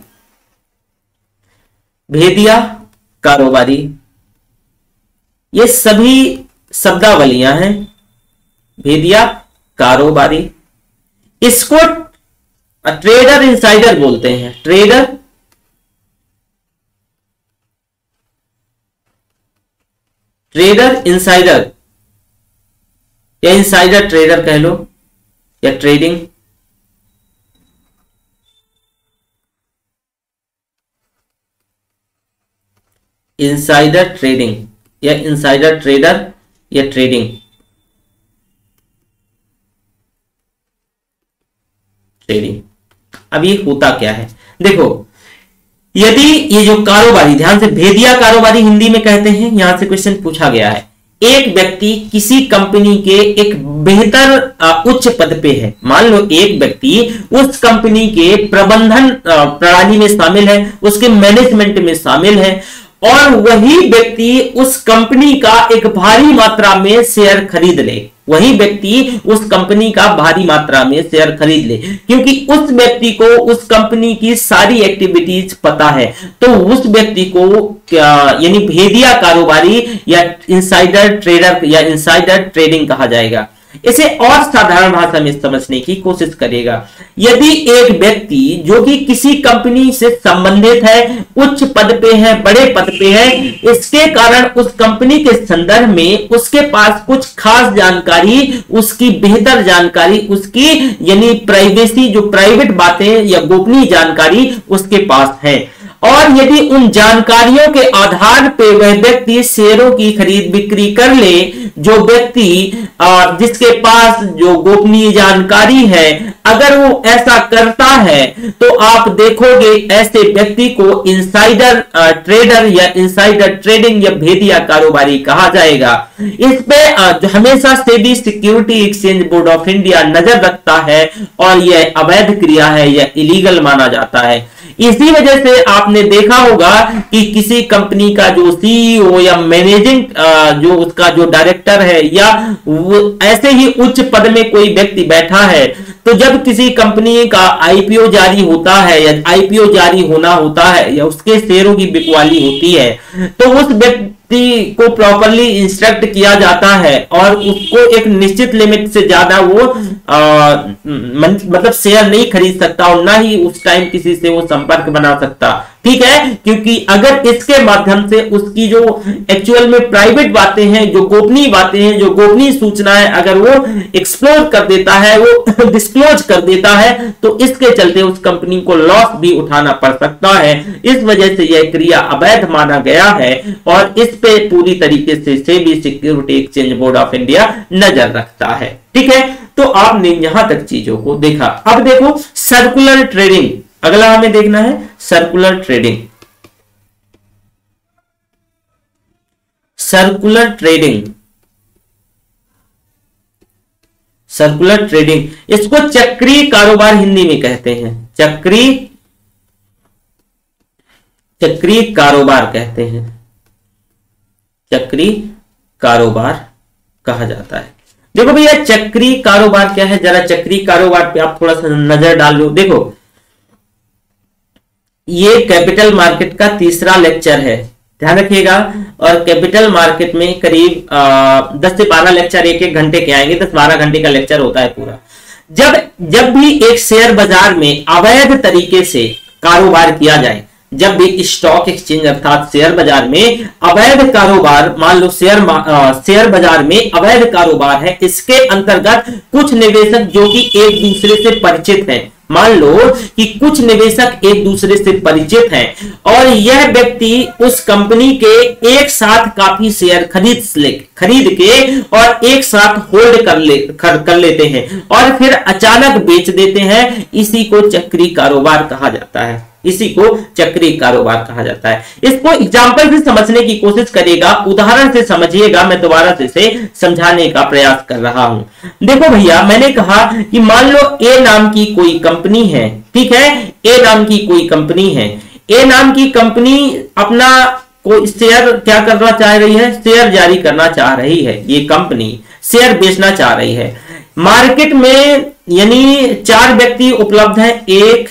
भेदिया कारोबारी, ये सभी शब्दावलियां हैं। भेदिया कारोबारी, इसको ट्रेडर इनसाइडर बोलते हैं, ट्रेडर ट्रेडर इनसाइडर या इनसाइडर ट्रेडर कह लो, या ट्रेडिंग। इनसाइडर ट्रेडिंग या इनसाइडर ट्रेडर या ट्रेडिंग ट्रेडिंग अब ये होता क्या है, देखो यदि ये जो कारोबारी, ध्यान से, भेदिया कारोबारी हिंदी में कहते हैं, यहां से क्वेश्चन पूछा गया है। एक व्यक्ति किसी कंपनी के एक बेहतर उच्च पद पे है, मान लो एक व्यक्ति उस कंपनी के प्रबंधन प्रणाली में शामिल है, उसके मैनेजमेंट में शामिल है, और वही व्यक्ति उस कंपनी का एक भारी मात्रा में शेयर खरीद ले, वही व्यक्ति उस कंपनी का भारी मात्रा में शेयर खरीद ले, क्योंकि उस व्यक्ति को उस कंपनी की सारी एक्टिविटीज पता है। तो उस व्यक्ति को क्या, यानी भेदिया कारोबारी या इनसाइडर ट्रेडर या इनसाइडर ट्रेडिंग कहा जाएगा। इसे और साधारण भाषा में समझने की कोशिश करेगा। यदि एक व्यक्ति जो कि किसी कंपनी से संबंधित है, उच्च पद पे है, बड़े पद पे है, इसके कारण उस कंपनी के संदर्भ में उसके पास कुछ खास जानकारी, उसकी बेहतर जानकारी, उसकी यानी प्राइवेसी, जो प्राइवेट बातें या गोपनीय जानकारी उसके पास है, और यदि उन जानकारियों के आधार पर वह व्यक्ति शेयरों की खरीद बिक्री कर ले, जो व्यक्ति जिसके पास जो गोपनीय जानकारी है, अगर वो ऐसा करता है तो आप देखोगे ऐसे व्यक्ति को इनसाइडर ट्रेडर या इनसाइडर ट्रेडिंग या भेदिया कारोबारी कहा जाएगा। इस पे जो हमेशा SEBI security exchange board of India नजर रखता है, और यह अवैध क्रिया है, यह इलीगल माना जाता है। इसी वजह से आपने देखा होगा कि किसी कंपनी का जो सीईओ या मैनेजिंग जो उसका जो डायरेक्टर है, या वो ऐसे ही उच्च पद में कोई व्यक्ति बैठा है, तो जब किसी कंपनी का आईपीओ जारी होता है या आईपीओ जारी होना होता है या उसके शेयरों की बिकवाली होती है, तो उस व्यक्ति को प्रॉपरली इंस्ट्रक्ट किया जाता है और उसको एक निश्चित लिमिट से ज्यादा वो आ, मतलब शेयर नहीं खरीद सकता और ना ही उस टाइम किसी से वो संपर्क बना सकता, ठीक है। क्योंकि अगर इसके माध्यम से उसकी जो एक्चुअल में प्राइवेट बातें हैं, जो गोपनीय बातें हैं, जो गोपनीय सूचना है, अगर वो एक्सप्लोर कर देता है, वो डिस्क्लोज कर देता है, तो इसके चलते उस कंपनी को लॉस भी उठाना पड़ सकता है। इस वजह से यह क्रिया अवैध माना गया है और इस पे पूरी तरीके से SEBI security exchange board of India नजर रखता है, ठीक है। तो आपने यहां तक चीजों को देखा। अब देखो सर्कुलर ट्रेडिंग, अगला हमें देखना है circular trading. Circular trading circular trading इसको चक्रीय कारोबार हिंदी में कहते हैं। चक्रीय चक्रीय कारोबार कहते हैं, चक्रीय कारोबार कहा जाता है। देखो भैया चक्रीय कारोबार क्या है, जरा चक्रीय कारोबार पे आप थोड़ा सा नजर डाल लो। देखो ये कैपिटल मार्केट का तीसरा लेक्चर है, ध्यान रखिएगा। और कैपिटल मार्केट में करीब आ, दस से बारह लेक्चर एक एक घंटे के आएंगे, दस बारह घंटे का लेक्चर होता है पूरा। जब जब भी एक शेयर बाजार में अवैध तरीके से कारोबार किया जाए, जब भी स्टॉक एक्सचेंज अर्थात शेयर बाजार में अवैध कारोबार, मान लो शेयर शेयर बाजार में अवैध कारोबार है, इसके अंतर्गत कुछ निवेशक जो कि एक दूसरे से परिचित हैं, मान लो कि कुछ निवेशक एक दूसरे से परिचित हैं और यह व्यक्ति उस कंपनी के एक साथ काफी शेयर खरीद ले खरीद के और एक साथ होल्ड कर ले कर, कर लेते हैं और फिर अचानक बेच देते हैं, इसी को चक्रीय कारोबार कहा जाता है। इसी को चक्रीय कारोबार कहा जाता है। इसको एग्जांपल से समझने की कोशिश करिएगा, उदाहरण से समझिएगा, मैं दोबारा से इसे समझाने का प्रयास कर रहा हूं। देखो भैया मैंने कहा कि मान लो ए नाम की कोई कंपनी है, ठीक है, ए नाम की कोई कंपनी है। ए नाम की कंपनी अपना कोई शेयर क्या करना चाह रही है, शेयर जारी करना चाह रही है। ये कंपनी शेयर बेचना चाह रही है। मार्केट में यानी चार व्यक्ति उपलब्ध हैं, एक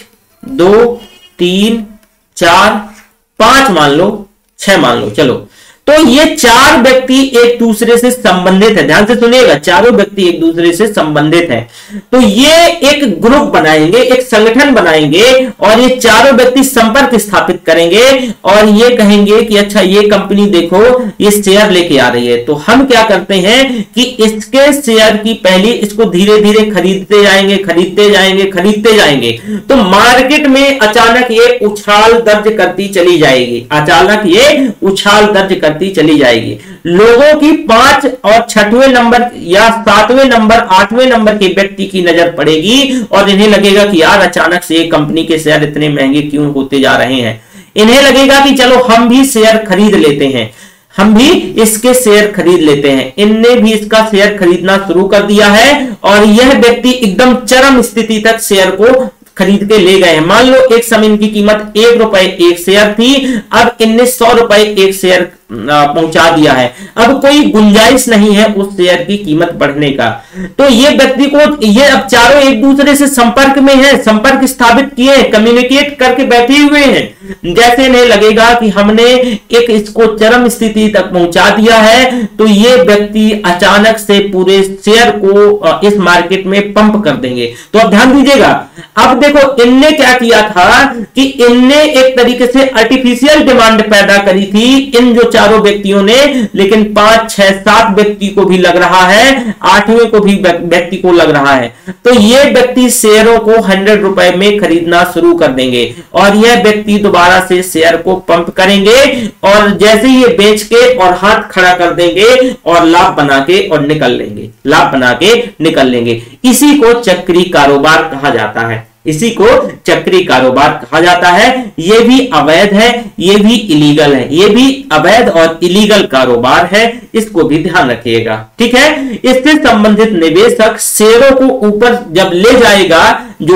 दो तीन चार पांच मान लो, छह मान लो, चलो। तो ये चार व्यक्ति एक दूसरे से संबंधित है, ध्यान से सुनिएगा, चारों व्यक्ति एक दूसरे से संबंधित हैं। तो ये एक ग्रुप बनाएंगे, एक संगठन बनाएंगे और ये चारों व्यक्ति संपर्क स्थापित करेंगे और ये कहेंगे कि अच्छा ये कंपनी देखो ये शेयर लेके आ रही है, तो हम क्या करते हैं कि इसके शेयर की पहली इसको धीरे धीरे खरीदते जाएंगे खरीदते जाएंगे खरीदते जाएंगे तो मार्केट में अचानक ये उछाल दर्ज करती चली जाएगी, अचानक ये उछाल दर्ज करती चली जाएगी। लोगों की पांच और छठवें नंबर या सातवें नंबर आठवें नंबर के व्यक्ति की नजर पड़ेगी और इन्हें लगेगा कि यार अचानक से कंपनी के शेयर इतने महंगे क्यों होते जा रहे हैं। इन्हें लगेगा कि चलो हम भी शेयर खरीद लेते हैं, हम भी इसके शेयर खरीद लेते हैं। इनने भी इसका शेयर खरीदना शुरू कर दिया है और यह व्यक्ति एकदम चरम स्थिति तक शेयर को खरीद के ले गए हैं। मान लो एक समय इनकी कीमत एक रुपए एक शेयर थी, अब इनने सौ रुपए एक शेयर पहुंचा दिया है। अब कोई गुंजाइश नहीं है उस शेयर की कीमत बढ़ने का। तो ये व्यक्ति को ये अब चारों एक दूसरे से संपर्क में है, संपर्क स्थापित किए, कम्युनिकेट करके बैठे हुए हैं। जैसे इन्हें लगेगा कि हमने एक इसको चरम स्थिति तक पहुंचा दिया है, तो ये व्यक्ति अचानक से पूरे शेयर को इस मार्केट में पंप कर देंगे। तो अब ध्यान दीजिएगा, अब देखो इनने क्या किया था कि इनने एक तरीके से आर्टिफिशियल डिमांड पैदा करी थी इन जो चारों व्यक्तियों ने, लेकिन पांच छह सात व्यक्ति को भी लग रहा है, आठवें को भी व्यक्ति को लग रहा है। तो ये व्यक्ति शेयरों को हंड्रेड रुपए में खरीदना शुरू कर देंगे और यह व्यक्ति दोबारा से शेयर को पंप करेंगे और जैसे ही ये बेच के और हाथ खड़ा कर देंगे और लाभ बना के और निकल लेंगे, लाभ बना के निकल लेंगे। इसी को चक्रीय कारोबार कहा जाता है, इसी को चक्रीय कारोबार कहा जाता है। यह भी अवैध है, यह भी इलीगल है, यह भी अवैध और इलीगल कारोबार है, इसको भी ध्यान रखिएगा, ठीक है। इससे संबंधित निवेशक शेयरों को ऊपर जब ले जाएगा, जो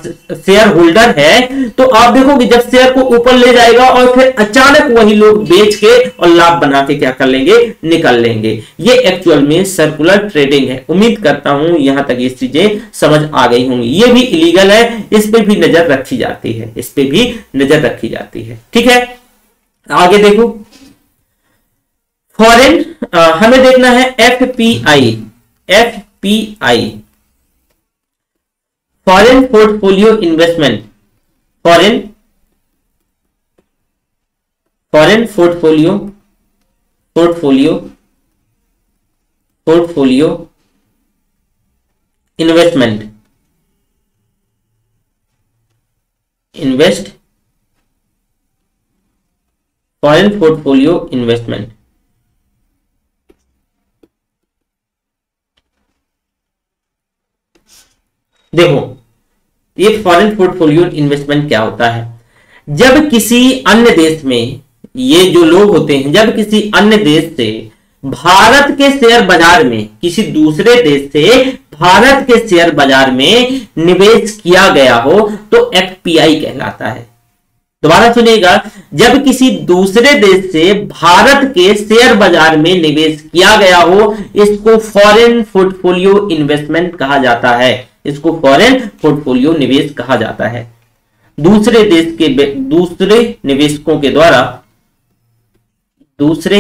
शेयर होल्डर है, तो आप देखो कि जब शेयर को ऊपर ले जाएगा और फिर अचानक वही लोग बेच के और लाभ बना के क्या कर लेंगे, निकल लेंगे। ये एक्चुअल में सर्कुलर ट्रेडिंग है। उम्मीद करता हूं यहां तक ये चीजें समझ आ गई होंगी। ये भी इलीगल है, इस पे भी नजर रखी जाती है, इस पे भी नजर रखी जाती है, ठीक है। आगे देखो, फॉरेन हमें देखना है F P I, F P I foreign portfolio investment, foreign foreign portfolio portfolio portfolio investment, invest foreign portfolio investment. देखो ये फॉरेन पोर्टफोलियो इन्वेस्टमेंट क्या होता है, जब किसी अन्य देश में, ये जो लोग होते हैं, जब किसी अन्य देश से भारत के शेयर बाजार में, किसी दूसरे देश से भारत के शेयर बाजार में निवेश किया गया हो तो एफ पी आई कहलाता है। दोबारा सुनिएगा, जब किसी दूसरे देश से भारत के शेयर बाजार में निवेश किया गया हो, इसको फॉरेन पोर्टफोलियो इन्वेस्टमेंट कहा जाता है, इसको फॉरेन पोर्टफोलियो निवेश कहा जाता है। दूसरे देश के दूसरे निवेशकों के द्वारा, दूसरे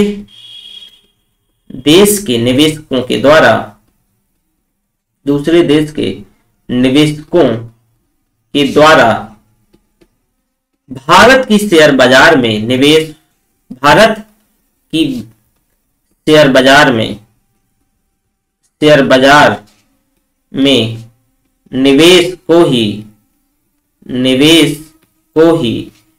देश के निवेशकों के द्वारा, दूसरे देश के निवेशकों के द्वारा भारत की शेयर बाजार में निवेश, भारत की शेयर बाजार में शेयर बाजार में निवेश को ही निवेश को ही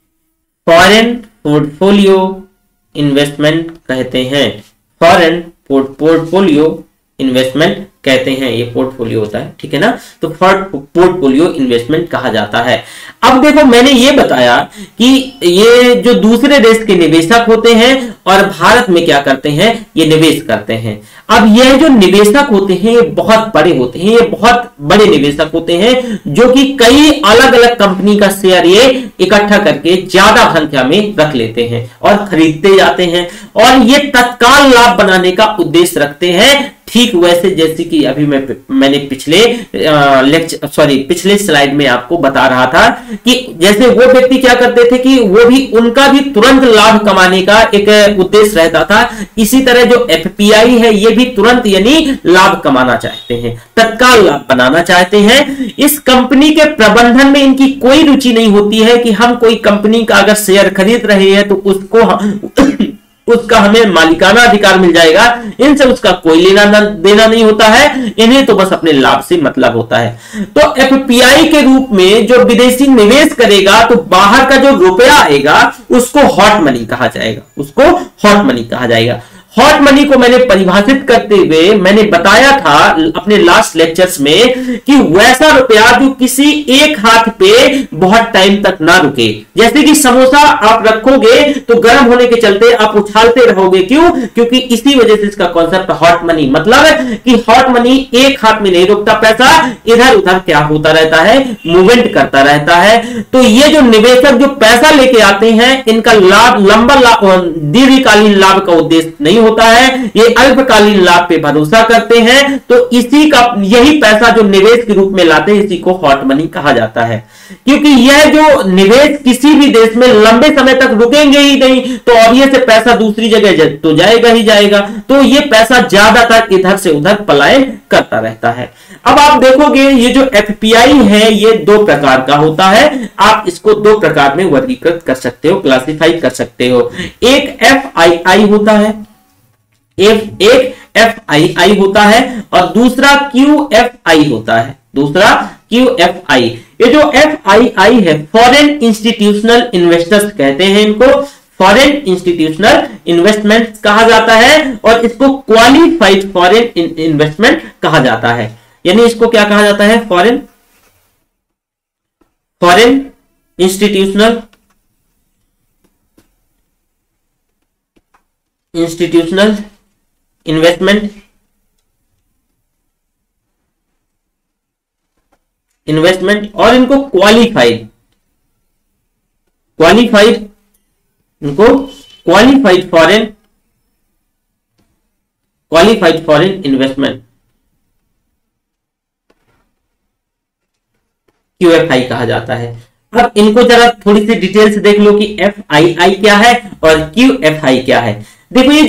फॉरेन पोर्टफोलियो इन्वेस्टमेंट कहते हैं, फॉरेन पोर्टफोलियो इन्वेस्टमेंट कहते हैं। ये पोर्टफोलियो होता है, ठीक है ना, तो पोर्टफोलियो इन्वेस्टमेंट कहा जाता है। अब देखो मैंने ये बताया कि ये जो दूसरे देश के निवेशक होते हैं और भारत में क्या करते हैं, ये निवेश करते हैं। अब ये जो निवेशक होते हैं ये बहुत बड़े होते हैं, ये बहुत बड़े निवेशक होते हैं जो कि कई अलग अलग कंपनी का शेयर ये इकट्ठा करके ज्यादा संख्या में रख लेते हैं और खरीदते जाते हैं, और ये तत्काल लाभ बनाने का उद्देश्य रखते हैं। ठीक वैसे जैसे कि अभी मैं मैंने पिछले लेक्चर सॉरी पिछले स्लाइड में आपको बता रहा था कि जैसे वो व्यक्ति क्या करते थे कि वो भी, उनका भी तुरंत लाभ कमाने का एक उद्देश्य रहता था। इसी तरह जो एफ पी आई है ये भी तुरंत यानी लाभ कमाना चाहते हैं, तत्काल लाभ बनाना चाहते हैं। इस कंपनी के प्रबंधन में इनकी कोई रुचि नहीं होती है कि हम कोई कंपनी का अगर शेयर खरीद रहे हैं तो उसको उसका हमें मालिकाना अधिकार मिल जाएगा, इनसे उसका कोई लेना देना नहीं होता है, इन्हें तो बस अपने लाभ से मतलब होता है। तो एफ पी आई के रूप में जो विदेशी निवेश करेगा तो बाहर का जो रुपया आएगा उसको हॉट मनी कहा जाएगा, उसको हॉट मनी कहा जाएगा। हॉट मनी को मैंने परिभाषित करते हुए मैंने बताया था अपने लास्ट लेक्चर्स में कि वैसा रुपया जो किसी एक हाथ पे बहुत टाइम तक ना रुके। जैसे कि समोसा आप रखोगे तो गर्म होने के चलते आप उछालते रहोगे, क्यों? क्योंकि इसी वजह से इसका कॉन्सेप्ट हॉट मनी, मतलब है कि हॉट मनी एक हाथ में नहीं रुकता, पैसा इधर उधर क्या होता रहता है, मूवमेंट करता रहता है। तो ये जो निवेशक जो पैसा लेके आते हैं इनका लाभ लंबा लाभ दीर्घकालीन लाभ का उद्देश्य नहीं होता है, ये अल्पकालीन लाभ पे भरोसा करते हैं। तो इसी का यही पैसा जो निवेश के रूप में लाते हैं इसी को हॉट मनी कहा जाता है, क्योंकि यह जो निवेश किसी भी देश में लंबे समय तक रुकेंगे ही नहीं, तो ऑब्वियस से पैसा दूसरी जगह तो जाएगा ही जाएगा, तो ये पैसा ज्यादातर इधर से उधर पलायन करता रहता है। अब आप देखोगे ये जो एफ पी आई है ये दो प्रकार का होता है, आप इसको दो प्रकार में वर्गीकृत कर सकते हो, क्लासिफाई कर सकते हो। एक एफ आई आई होता है, एक एक एफ आई आई होता है और दूसरा क्यू एफ आई होता है, दूसरा क्यू एफ आई। ये जो एफ आई आई है फॉरेन इंस्टीट्यूशनल इन्वेस्टर्स कहते हैं, इनको फॉरेन इंस्टीट्यूशनल इन्वेस्टमेंट कहा जाता है और इसको क्वालिफाइड फॉरेन इन्वेस्टमेंट कहा जाता है। यानी इसको क्या कहा जाता है, foreign foreign institutional institutional investment investment और इनको क्वालिफाइड क्वालिफाइड इनको qualified foreign qualified foreign investment Q F I कहा जाता है। अब इनको जरा थोड़ी सी डिटेल से देख लो कि एफ आई आई क्या है और क्यू एफ आई क्या है। देखो ये जो एफ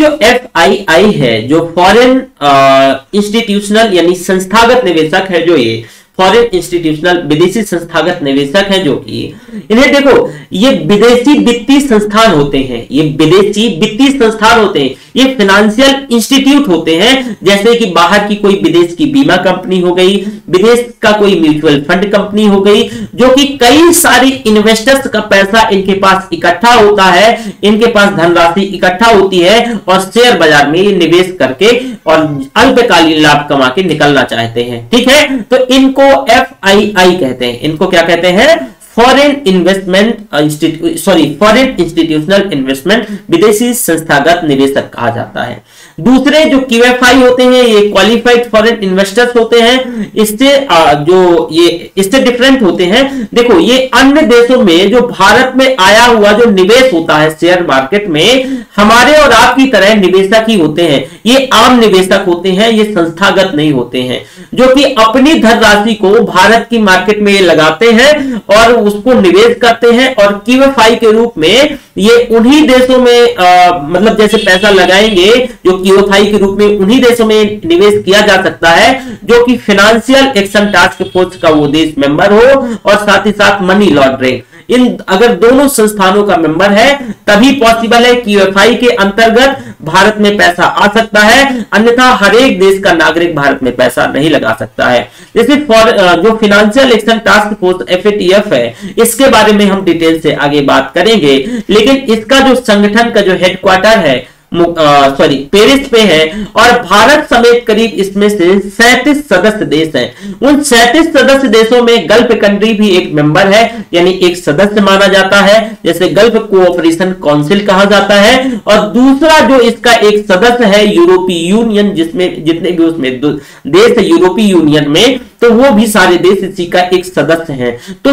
आई आई है, जो फॉरेन इंस्टीट्यूशनल यानी संस्थागत निवेशक है, जो ये फॉरेन इंस्टीट्यूशनल विदेशी संस्थागत निवेशक है, जो कि इन्हें देखो ये विदेशी वित्तीय संस्थान होते हैं, ये विदेशी वित्तीय संस्थान होते हैं, ये फाइनेंशियल इंस्टीट्यूट होते हैं, जैसे कि बाहर की कोई विदेश की बीमा कंपनी हो गई, विदेश का कोई म्यूचुअल फंड कंपनी हो गई, जो कि कई सारी इन्वेस्टर्स का पैसा इनके पास इकट्ठा होता है, इनके पास धनराशि इकट्ठा होती है और शेयर बाजार में निवेश करके और अल्पकालीन लाभ कमा के निकलना चाहते हैं। ठीक है, तो इनको एफ आई आई कहते हैं, इनको क्या कहते हैं? Foreign investment institute sorry foreign institutional investment, विदेशी संस्थागत निवेशक कहा जाता है। दूसरे जो क्यू एफ आई होते हैं, ये क्वालिफाइड फॉरेन इन्वेस्टर्स होते हैं, इससे जो ये इससे डिफरेंट होते हैं। देखो ये अन्य देशों में जो भारत में आया हुआ जो निवेश होता है शेयर मार्केट में, हमारे और आपकी तरह निवेशक ही होते हैं, ये आम निवेशक होते हैं, ये संस्थागत नहीं होते हैं, जो कि अपनी धनराशि को भारत की मार्केट में लगाते हैं और उसको निवेश करते हैं, और क्यू एफ आई के रूप में ये उन्हीं देशों में आ, मतलब जैसे पैसा लगाएंगे, जो क्यू एफ आई के रूप में उन्हीं देशों में निवेश किया जा सकता है जो कि फाइनेंशियल एक्शन टास्क फोर्स का वो देश मेंबर हो, और साथ ही साथ मनी लॉन्ड्रिंग, इन अगर दोनों संस्थानों का मेंबर है तभी पॉसिबल है क्यू एफ आई के अंतर्गत भारत में पैसा आ सकता है, अन्यथा हर एक देश का नागरिक भारत में पैसा नहीं लगा सकता है। जैसे फॉर जो financial action task force F A T F है, इसके बारे में हम डिटेल से आगे बात करेंगे, लेकिन इसका जो संगठन का जो हेडक्वार्टर है सॉरी पेरिस पे है, और भारत समेत करीब इसमें से सैंतीस सदस्य देश हैं। उन सैंतीस सदस्य देशों में गल्फ कंट्री भी एक मेंबर है, यानी एक सदस्य माना जाता है, जैसे गल्फ कोऑपरेशन काउंसिल कहा जाता है। और दूसरा जो इसका एक सदस्य है यूरोपीय यूनियन, जिसमें जितने भी उसमें देश है यूरोपीय यूनियन में, तो वो भी सारे देश इसी का एक सदस्य है। तो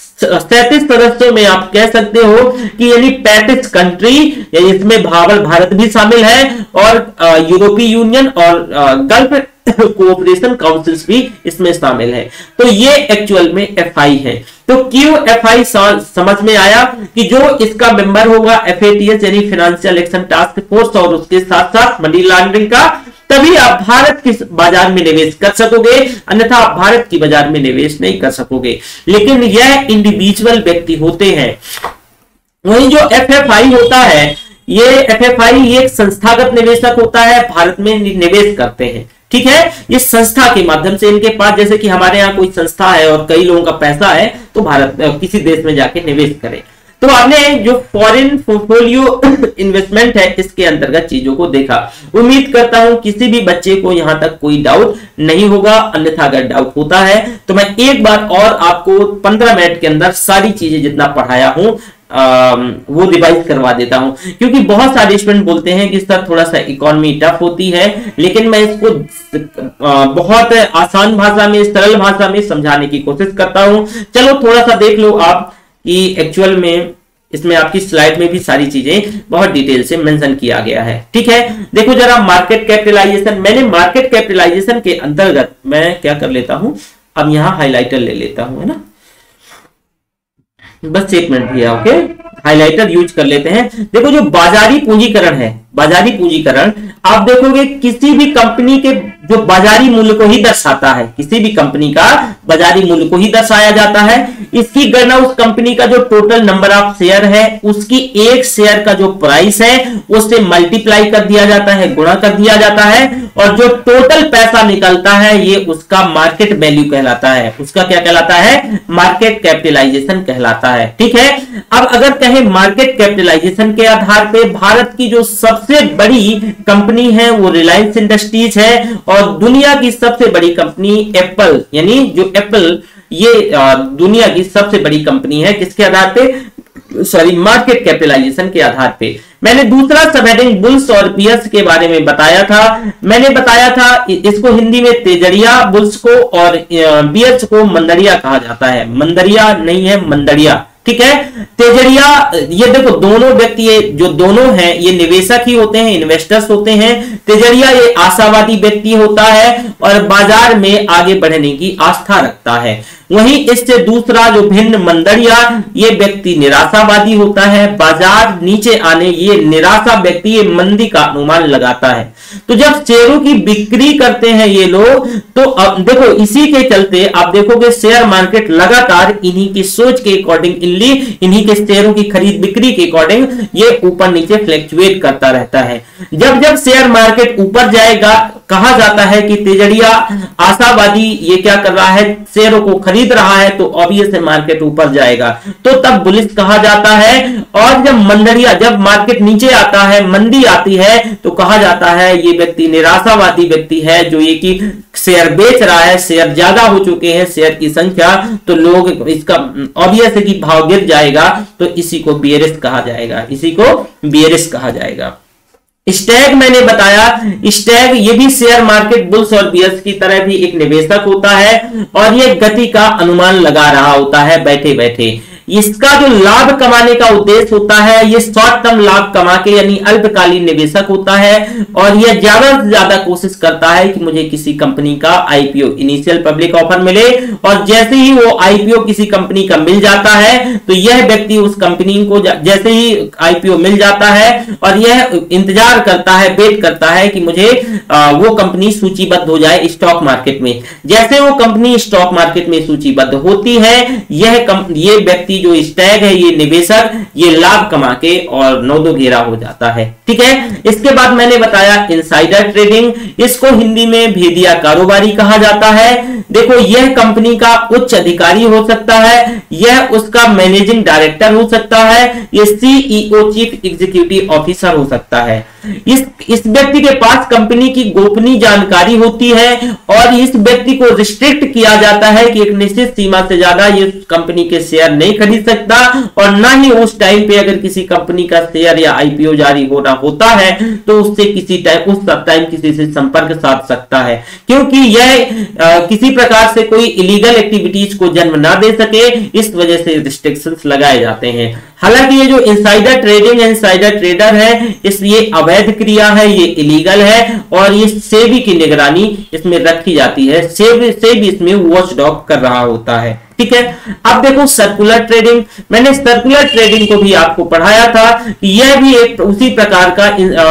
सैंतीस सदस्यों में आप कह सकते हो कि यानी पैंतीस कंट्री, इसमें भारत भारत भी शामिल है, और यूरोपीय यूनियन और गल्फ कोऑपरेशन काउंसिल्स भी इसमें शामिल है। तो ये एक्चुअल में एफ आई है। तो क्यू एफ आई समझ में आया कि जो इसका मेंबर होगा एफ ए टी एस यानी फाइनेंशियल एक्शन टास्क फोर्स, और उसके साथ साथ मनी लॉन्ड्रिंग का, तभी आप भारत के बाजार में निवेश कर सकोगे, अन्यथा आप भारत की बाजार में निवेश नहीं कर सकोगे। लेकिन यह इंडिविजुअल व्यक्ति होते हैं। वहीं जो एफ एफ आई होता है, ये एफ एफ आई एक संस्थागत निवेशक होता है, भारत में निवेश करते हैं। ठीक है, ये संस्था के माध्यम से इनके पास, जैसे कि हमारे यहाँ कोई संस्था है और कई लोगों का पैसा है, तो भारत किसी देश में जाके निवेश करें। तो आपने जो फॉरेन पोर्टफोलियो इन्वेस्टमेंट है, इसके अंतर्गत चीजों को देखा। उम्मीद करता हूं किसी भी बच्चे को यहां तक कोई डाउट नहीं होगा, अन्यथा अगर डाउट होता है तो मैं एक बार और आपको पंद्रह मिनट के अंदर सारी चीजें जितना पढ़ाया हूं आ, वो रिवाइज करवा देता हूं, क्योंकि बहुत सारे स्टूडेंट बोलते हैं कि सर थोड़ा सा इकोनॉमी टफ होती है, लेकिन मैं इसको आ, बहुत आसान भाषा में, सरल भाषा में समझाने की कोशिश करता हूं। चलो थोड़ा सा देख लो आप कि एक्चुअल में इसमें आपकी स्लाइड में भी सारी चीजें बहुत डिटेल से मेंशन किया गया है। ठीक है, देखो जरा मार्केट कैपिटलाइजेशन, मैंने मार्केट कैपिटलाइजेशन के अंतर्गत मैं क्या कर लेता हूं, अब यहां हाइलाइटर ले लेता हूं, है ना, बस एक मिनट भैया, ओके, हाइलाइटर यूज कर लेते हैं। देखो जो बाजारी पूंजीकरण है, बाजारी पूंजीकरण आप देखोगे किसी भी कंपनी के जो बाजारी मूल्य को ही दर्शाता है, किसी भी कंपनी का बाजारी मूल्य को ही दर्शाया जाता है। इसकी गणना उस कंपनी का जो टोटल नंबर ऑफ शेयर है, उसकी एक शेयर का जो प्राइस है उससे मल्टीप्लाई कर दिया जाता है, गुणा कर दिया जाता है, और जो टोटल पैसा निकलता है ये उसका मार्केट वैल्यू कहलाता है। उसका क्या कहलाता है? मार्केट कैपिटलाइजेशन कहलाता है। ठीक है, अब अगर कहें मार्केट कैपिटलाइजेशन के आधार पे भारत की जो सबसे बड़ी कंपनी है वो रिलायंस इंडस्ट्रीज है, और दुनिया की सबसे बड़ी कंपनी एप्पल, यानी जो एप्पल ये दुनिया की सबसे बड़ी कंपनी है, किसके आधार पे? सॉरी, मार्केट कैपिटलाइजेशन के आधार पे। मैंने दूसरा सब हेडिंग बुल्स और बियर्स के बारे में बताया था। मैंने बताया था इसको हिंदी में तेजड़िया, बुल्स को, और बियर्स को मंदड़िया कहा जाता है। मंदड़िया नहीं है, मंदड़िया, ठीक है। तेजड़िया, ये देखो दोनों व्यक्ति, ये जो दोनों हैं ये निवेशक ही होते हैं, इन्वेस्टर्स होते हैं। तेजड़िया ये आशावादी व्यक्ति होता है और बाजार में आगे बढ़ने की आस्था रखता है। वहीं इससे दूसरा जो भिन्न मंदड़िया, ये व्यक्ति निराशावादी होता है, बाजार नीचे आने, ये निराशा व्यक्ति ये मंदी का अनुमान लगाता है। तो जब शेयरों की बिक्री करते हैं ये लोग, तो अब देखो इसी के चलते आप देखोगे शेयर मार्केट लगातार इन्हीं की सोच के अकॉर्डिंग, इन्हीं के शेयरों की खरीद बिक्री के अकॉर्डिंग ये ऊपर नीचे फ्लक्चुएट करता रहता है। जब जब शेयर मार्केट ऊपर जाएगा, कहा जाता है कि तेजड़िया आशावादी ये क्या कर रहा है, शेयरों को खरीद रहा है, तो ऑब्वियस है मार्केट ऊपर जाएगा, तो तब बुलिश कहा जाता है। और जब मंदड़िया, जब मार्केट नीचे आता है, मंदी आती है, तो कहा जाता है ये व्यक्ति निराशावादी व्यक्ति है, जो ये कि शेयर बेच रहा है, शेयर ज्यादा हो चुके हैं, शेयर की संख्या, तो लोग इसका ऑब्वियस है कि भाव गिर जाएगा, तो इसी को बियरिश कहा जाएगा, इसी को बियरिश कहा जाएगा। स्टैग मैंने बताया, स्टैग ये भी शेयर मार्केट बुल्स और बियर्स की तरह भी एक निवेशक होता है और ये गति का अनुमान लगा रहा होता है बैठे बैठे। इसका जो लाभ कमाने का उद्देश्य होता है, ये शॉर्ट टर्म लाभ कमा के, यानी अल्पकालीन निवेशक होता है और यह ज्यादा से ज्यादा कोशिश करता है कि मुझे किसी कंपनी का आईपीओ, इनिशियल पब्लिक ऑफर मिले, और जैसे ही वो आईपीओ किसी कंपनी का मिल जाता है, तो यह व्यक्ति उस कंपनी को जैसे ही आईपीओ मिल जाता है और यह इंतजार करता है, वेट करता है कि मुझे वो कंपनी सूचीबद्ध हो जाए स्टॉक मार्केट में। जैसे वो कंपनी स्टॉक मार्केट में सूचीबद्ध होती है, यह ये व्यक्ति जो स्टैग है, ये निवेशक, ये लाभ कमा के और नौदो घेरा हो जाता है। ठीक है। इसके बाद मैंने बताया इनसाइडर ट्रेडिंग, इसको हिंदी में भेदिया कारोबारी कहा जाता है। देखो यह कंपनी का उच्च अधिकारी हो सकता है, यह उसका मैनेजिंग डायरेक्टर हो सकता है, यह सीईओ चीफ एग्जीक्यूटिव ऑफिसर हो सकता है। इस इस व्यक्ति के पास कंपनी की गोपनीय जानकारी होती है और इस व्यक्ति को रिस्ट्रिक्ट किया जाता है कि एक निश्चित सीमा से ज्यादा ये कंपनी के शेयर नहीं खरीद सकता, और ना ही उस टाइम पे अगर किसी कंपनी का शेयर या आईपीओ जारी होना होता है तो उससे किसी टाइम उस टाइम किसी से संपर्क साध सकता है, क्योंकि यह आ, किसी प्रकार से कोई इलीगल एक्टिविटीज को जन्म ना दे सके, इस वजह से रिस्ट्रिक्शंस लगाए जाते हैं। हालांकि ये जो इनसाइडर ट्रेडिंग, इनसाइडर ट्रेडर है, इसलिए अवैध क्रिया है, ये इलीगल है और ये सेबी की निगरानी इसमें रखी जाती है, सेबी सेबी इसमें वॉच डॉग कर रहा होता है। ठीक है। अब देखो सर्कुलर ट्रेडिंग, मैंने सर्कुलर ट्रेडिंग को भी आपको पढ़ाया था, यह भी एक उसी प्रकार का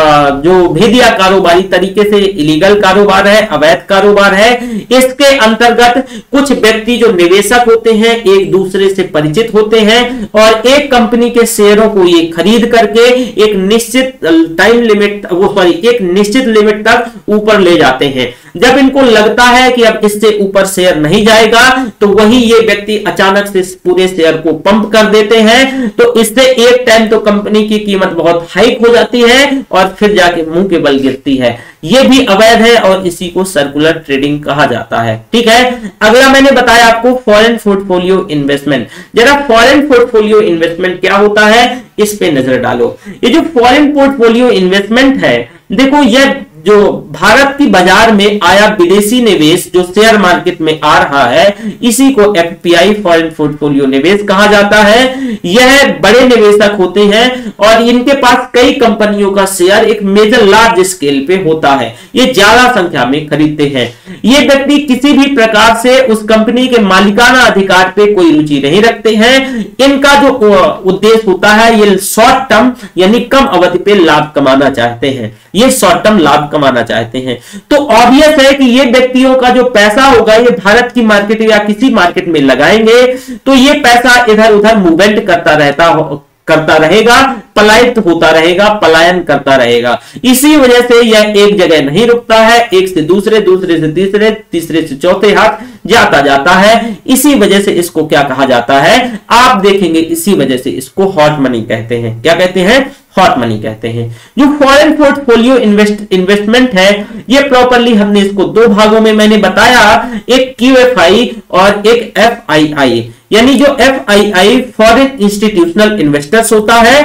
जो भेदिया कारोबारी तरीके से इलीगल कारोबार है, अवैध कारोबार है। इसके अंतर्गत कुछ व्यक्ति जो निवेशक होते हैं एक दूसरे से परिचित होते हैं और एक कंपनी के शेयरों को ये खरीद करके एक निश्चित टाइम लिमिट, वो सॉरी एक निश्चित लिमिट तक ऊपर ले जाते हैं। जब इनको लगता है कि अब इससे ऊपर शेयर नहीं जाएगा, तो वही ये व्यक्ति अचानक से पूरे शेयर को पंप कर देते हैं, तो इससे एक टाइम तो कंपनी की कीमत बहुत हाइक हो जाती है और फिर जाके मुंह के बल गिरती है। ये भी अवैध है और इसी को सर्कुलर ट्रेडिंग कहा जाता है। ठीक है। अगला मैंने बताया आपको फॉरेन पोर्टफोलियो इन्वेस्टमेंट। जरा फॉरेन पोर्टफोलियो इन्वेस्टमेंट क्या होता है, इस पे नजर डालो। ये जो फॉरेन पोर्टफोलियो इन्वेस्टमेंट है, देखो यह जो भारत की बाजार में आया विदेशी निवेश जो शेयर मार्केट में आ रहा है, इसी को एफपीआई फॉरेन पोर्टफोलियो निवेश कहा जाता है। यह बड़े निवेशक होते हैं और इनके पास कई कंपनियों का शेयर एक मेजर लार्ज स्केल पे होता है, ये ज्यादा संख्या में खरीदते हैं। ये व्यक्ति किसी भी प्रकार से उस कंपनी के मालिकाना अधिकार पे कोई रुचि नहीं रखते हैं। इनका जो उद्देश्य होता है, ये शॉर्ट टर्म यानी कम अवधि पे लाभ कमाना चाहते हैं, ये शॉर्ट टर्म लाभ कमाना चाहते हैं। तो ऑब्वियस है कि ये व्यक्तियों का जो पैसा होगा, ये भारत की मार्केट या किसी मार्केट में लगाएंगे, तो ये पैसा इधर उधर मूवमेंट करता रहता हो करता रहेगा, पलायित होता रहेगा, पलायन करता रहेगा। इसी वजह से यह एक जगह नहीं रुकता है, एक से दूसरे, दूसरे से तीसरे, तीसरे से चौथे हाथ जाता जाता है। इसी वजह से इसको क्या कहा जाता है, आप देखेंगे, इसी वजह से इसको हॉट मनी कहते हैं। क्या कहते हैं? हॉट मनी कहते हैं। जो फॉरेन पोर्टफोलियो इन्वेस्ट इन्वेस्टमेंट है, ये प्रॉपर्ली हमने इसको दो भागों में मैंने बताया, एक क्यूएफआई और एक एफआईआई। यानी जो एफआईआई फॉरेन इंस्टीट्यूशनल इन्वेस्टर्स होता है,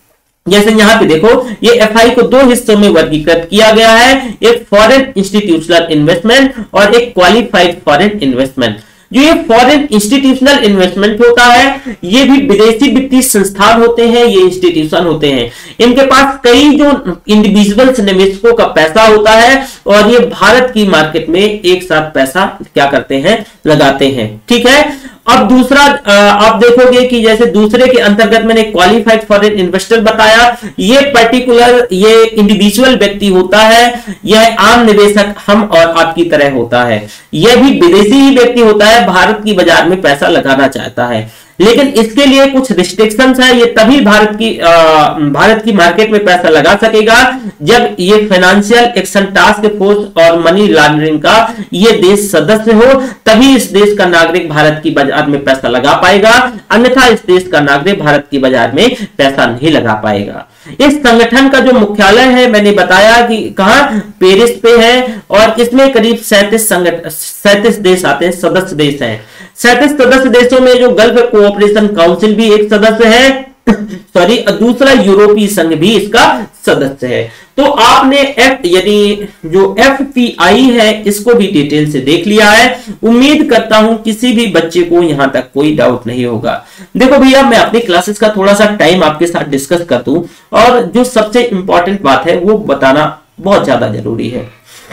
जैसे यहां पे देखो ये एफआई को दो हिस्सों में वर्गीकृत किया गया है, एक फॉरेन इंस्टीट्यूशनल इन्वेस्टमेंट और एक क्वालिफाइड फॉरेन इन्वेस्टमेंट। जो ये फॉरेन इंस्टीट्यूशनल इन्वेस्टमेंट होता है, ये भी विदेशी वित्तीय संस्थान होते हैं, ये इंस्टीट्यूशन होते हैं। इनके पास कई जो इंडिविजुअल्स निवेशकों का पैसा होता है और ये भारत की मार्केट में एक साथ पैसा क्या करते हैं, लगाते हैं। ठीक है। अब दूसरा आप देखोगे कि जैसे दूसरे के अंतर्गत मैंने क्वालिफाइड फॉरेन इन्वेस्टर बताया, ये पर्टिकुलर ये इंडिविजुअल व्यक्ति होता है, यह आम निवेशक हम और आपकी तरह होता है। यह भी विदेशी ही व्यक्ति होता है, भारत की बाजार में पैसा लगाना चाहता है, लेकिन इसके लिए कुछ रिस्ट्रिक्शंस है। ये तभी भारत की आ, भारत की मार्केट में पैसा लगा सकेगा जब ये फाइनेंशियल एक्शन टास्क फोर्स और मनी लॉन्ड्रिंग का ये देश सदस्य हो, तभी इस देश का नागरिक भारत की बाजार में पैसा लगा पाएगा, अन्यथा इस देश का नागरिक भारत की बाजार में पैसा नहीं लगा पाएगा। इस संगठन का जो मुख्यालय है मैंने बताया कि कहां, पेरिस पे है, और इसमें करीब सैंतीस संगठन सैंतीस देश आते हैं, सदस्य देश हैं। सैंतीस सदस्य देशों में जो गल्फ कोऑपरेशन काउंसिल भी एक सदस्य है, सॉरी दूसरा यूरोपीय संघ भी इसका सदस्य है। तो आपने एफ यानी जो एफ पी आई है इसको भी डिटेल से देख लिया है। उम्मीद करता हूं किसी भी बच्चे को यहां तक कोई डाउट नहीं होगा। देखो भैया, मैं अपनी क्लासेस का थोड़ा सा टाइम आपके साथ डिस्कस कर दूं, और जो सबसे इंपॉर्टेंट बात है वो बताना बहुत ज्यादा जरूरी है।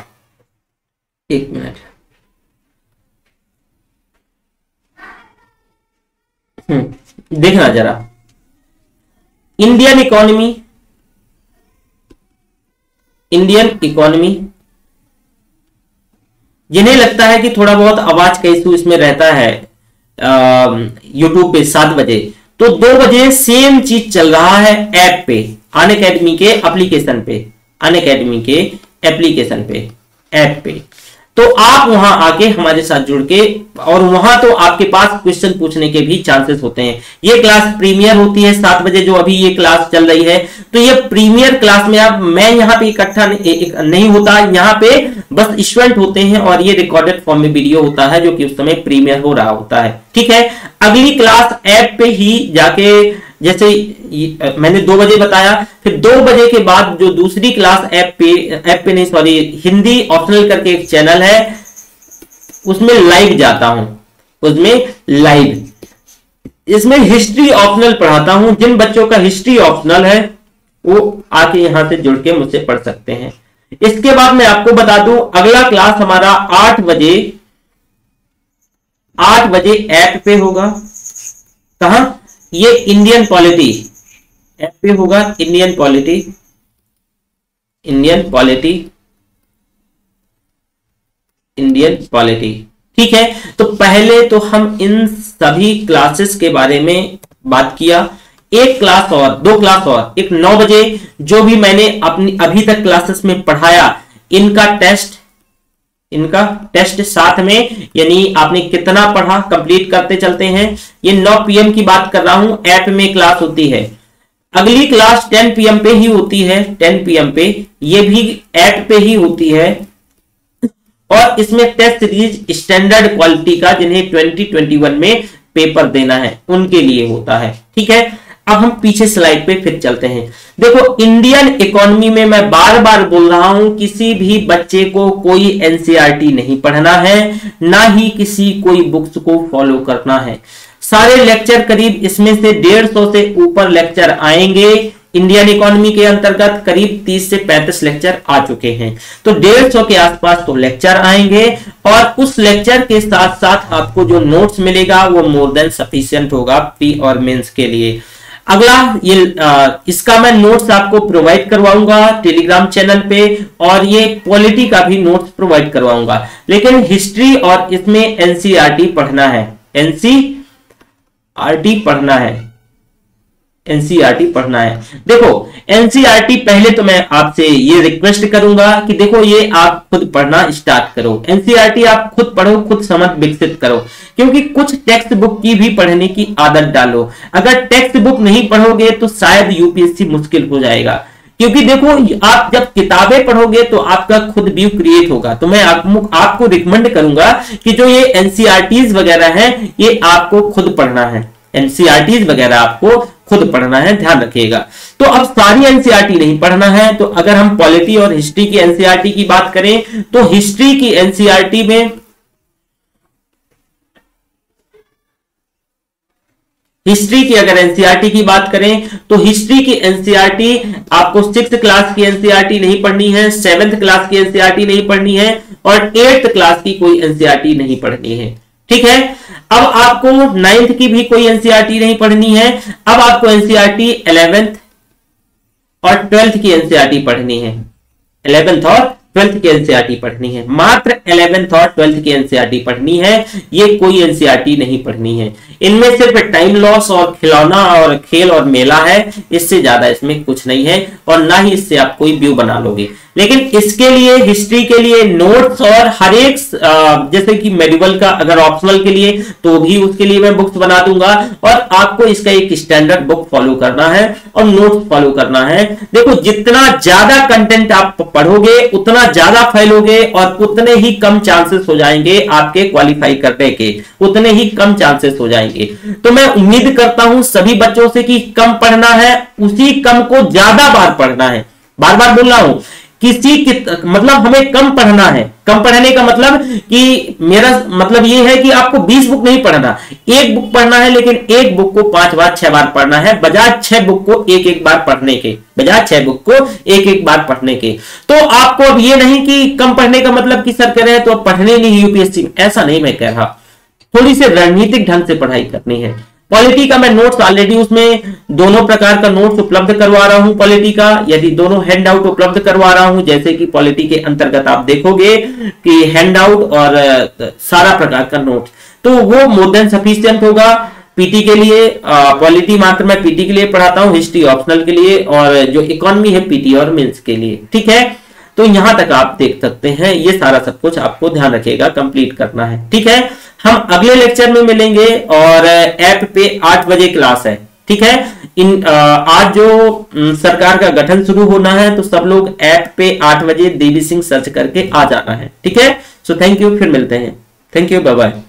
एक मिनट, हम्म देखना जरा, इंडियन इकोनॉमी इंडियन इकोनॉमी जिन्हें लगता है कि थोड़ा बहुत आवाज का इशू इसमें रहता है यूट्यूब पे सात बजे, तो दो बजे सेम चीज चल रहा है ऐप पे, अनअकैडमी के एप्लीकेशन पे, अनअकैडमी के एप्लीकेशन पे, ऐप पे। तो आप वहां आके हमारे साथ जुड़ के, और वहां तो आपके पास क्वेश्चन पूछने के भी चांसेस होते हैं। ये क्लास प्रीमियर होती है सात बजे, जो अभी ये क्लास चल रही है, तो ये प्रीमियर क्लास में आप, मैं यहाँ पे इकट्ठा नहीं होता, यहाँ पे बस स्टूडेंट होते हैं, और ये रिकॉर्डेड फॉर्म में वीडियो होता है जो कि उस समय प्रीमियर हो रहा होता है। ठीक है। अगली क्लास ऐप पे ही जाके, जैसे मैंने दो बजे बताया, फिर दो बजे के बाद जो दूसरी क्लास ऐप पे ऐप पे नहीं सॉरी हिंदी ऑप्शनल करके एक चैनल है, उसमें लाइव जाता हूं, उसमें लाइव इसमें हिस्ट्री ऑप्शनल पढ़ाता हूं। जिन बच्चों का हिस्ट्री ऑप्शनल है वो आके यहां से जुड़ के मुझसे पढ़ सकते हैं। इसके बाद मैं आपको बता दूं, अगला क्लास हमारा आठ बजे आठ बजे ऐप पे होगा। कहां? ये इंडियन पॉलिटी ऐप पे होगा, Indian polity Indian polity Indian polity ठीक है। तो पहले तो हम इन सभी क्लासेस के बारे में बात किया। एक क्लास और, दो क्लास और, एक नौ बजे जो भी मैंने अपनी अभी तक क्लासेस में पढ़ाया, इनका टेस्ट इनका टेस्ट साथ में, यानी आपने कितना पढ़ा कंप्लीट करते चलते हैं। ये नौ पी एम की बात कर रहा हूं, ऐप में क्लास होती है। अगली क्लास टेन पी एम पे ही होती है, टेन पी एम पे, ये भी ऐप पे ही होती है। और इसमें टेस्ट सीरीज स्टैंडर्ड क्वालिटी का, जिन्हें ट्वेंटी ट्वेंटी वन में पेपर देना है, उनके लिए होता है। ठीक है। अब हम पीछे स्लाइड पे फिर चलते हैं। देखो, इंडियन इकोनॉमी में मैं बार बार बोल रहा हूं, किसी भी बच्चे को कोई N C E R T नहीं पढ़ना है, ना ही किसी कोई बुक्स को फॉलो करना है। सारे लेक्चर करीब इसमें से डेढ़ सौ से ऊपर लेक्चर आएंगे। इंडियन इकोनॉमी के अंतर्गत करीब तीस से पैंतीस लेक्चर आ चुके हैं, तो डेढ़ सौ के आसपास तो लेक्चर आएंगे, और उस लेक्चर के साथ साथ आपको जो नोट्स मिलेगा वो मोर देन सफिशिएंट होगा प्री और मेंस के लिए। अगला ये आ, इसका मैं नोट्स आपको प्रोवाइड करवाऊंगा टेलीग्राम चैनल पे, और ये पॉलिटी का भी नोट्स प्रोवाइड करवाऊंगा। लेकिन हिस्ट्री और इसमें N C E R T पढ़ना है, N C E R T पढ़ना है, N C E R T पढ़ना है। देखो, N C E R T पहले तो मैं आपसे ये रिक्वेस्ट करूंगा कि देखो, ये आप खुद पढ़ना स्टार्ट करो। N C E R T आप खुद पढ़ो, खुद समझ विकसित करो, क्योंकि कुछ टेक्स्ट बुक की भी पढ़ने की आदत डालो। अगर टेक्स्ट बुक नहीं पढ़ोगे तो शायद यू पी एस सी मुश्किल हो जाएगा, क्योंकि देखो, आप जब किताबें पढ़ोगे तो आपका खुद व्यू क्रिएट होगा। तो मैं आप, आपको रिकमेंड करूंगा कि जो ये N C E R Ts वगैरह है, ये आपको खुद पढ़ना है। N C E R Ts वगैरह आपको खुद पढ़ना है, ध्यान रखिएगा। तो अब सारी N C E R T नहीं पढ़ना है, तो अगर हम पॉलिटी और हिस्ट्री की N C E R T की बात करें, तो हिस्ट्री की N C E R T में हिस्ट्री की अगर एनसीईआरटी की बात करें तो हिस्ट्री की एनसीईआरटी आपको सिक्स क्लास की एनसीईआरटी नहीं पढ़नी है, सेवेंथ क्लास की एनसीईआरटी नहीं पढ़नी है और एट्थ क्लास की कोई एनसीईआरटी नहीं पढ़नी है। ठीक है, अब आपको नाइन्थ की भी कोई एनसीईआरटी नहीं पढ़नी है। अब आपको एनसीईआरटी इलेवेंथ और ट्वेल्थ की एनसीईआरटी पढ़नी है। इलेवेंथ और ट्वेल्थ की एनसीईआरटी पढ़नी है, मात्र इलेवेंथ और ट्वेल्थ की एनसीईआरटी पढ़नी है, ये कोई एनसीईआरटी नहीं पढ़नी है। इनमें सिर्फ टाइम लॉस और खिलौना और खेल और मेला है, इससे ज्यादा इसमें कुछ नहीं है और ना ही इससे आप कोई व्यू बना लोगे। लेकिन इसके लिए हिस्ट्री के लिए नोट्स और हर एक जैसे कि मेडिवल का अगर ऑप्शनल के लिए तो भी उसके लिए मैं बुक्स बना दूंगा और आपको इसका एक स्टैंडर्ड बुक फॉलो करना है और नोट्स फॉलो करना है। देखो जितना ज्यादा कंटेंट आप पढ़ोगे उतना ज्यादा फैलोगे और उतने ही कम चांसेस हो जाएंगे आपके क्वालिफाई करने के, उतने ही कम चांसेस हो जाएंगे। तो मैं उम्मीद करता हूं सभी बच्चों से कि कम पढ़ना है, उसी कम को ज्यादा बार पढ़ना है। बार बार बोल रहा हूं किसी की मतलब हमें कम पढ़ना है। कम पढ़ने का मतलब कि मेरा मतलब ये है कि आपको बीस बुक नहीं पढ़ना, एक बुक पढ़ना है, लेकिन एक बुक को पांच बार छह बार पढ़ना है, बजाय छह बुक को एक एक बार पढ़ने के, बजाय छह बुक को एक एक बार पढ़ने के। तो आपको अब ये नहीं कि कम पढ़ने का मतलब कि सर कह रहे हैं तो पढ़ने नहीं यूपीएससी में, ऐसा नहीं मैं कह रहा। थोड़ी सी रणनीतिक ढंग से पढ़ाई करनी है। पॉलिटी का मैं नोट्स ऑलरेडी उसमें दोनों प्रकार का नोट्स उपलब्ध करवा रहा हूं। पॉलिटी का यदि दोनों हैंड आउट उपलब्ध करवा रहा हूं, जैसे कि पॉलिटी के अंतर्गत आप देखोगे कि हैंड आउट और सारा प्रकार का नोट्स, तो वो मोर देन सफिशिएंट होगा पीटी के लिए। पॉलिटी मात्र मैं पीटी के लिए पढ़ाता हूं, हिस्ट्री ऑप्शनल के लिए और जो इकोनॉमी है पीटी और मेंस के लिए। ठीक है, तो यहां तक आप देख सकते हैं। ये सारा सब कुछ आपको ध्यान रखिएगा, कंप्लीट करना है। ठीक है, हम अगले लेक्चर में मिलेंगे और ऐप पे आठ बजे क्लास है। ठीक है, इन आज जो सरकार का गठन शुरू होना है तो सब लोग ऐप पे आठ बजे देवी सिंह सर्च करके आ जाना है। ठीक है, सो थैंक यू, फिर मिलते हैं। Thank you, bye bye.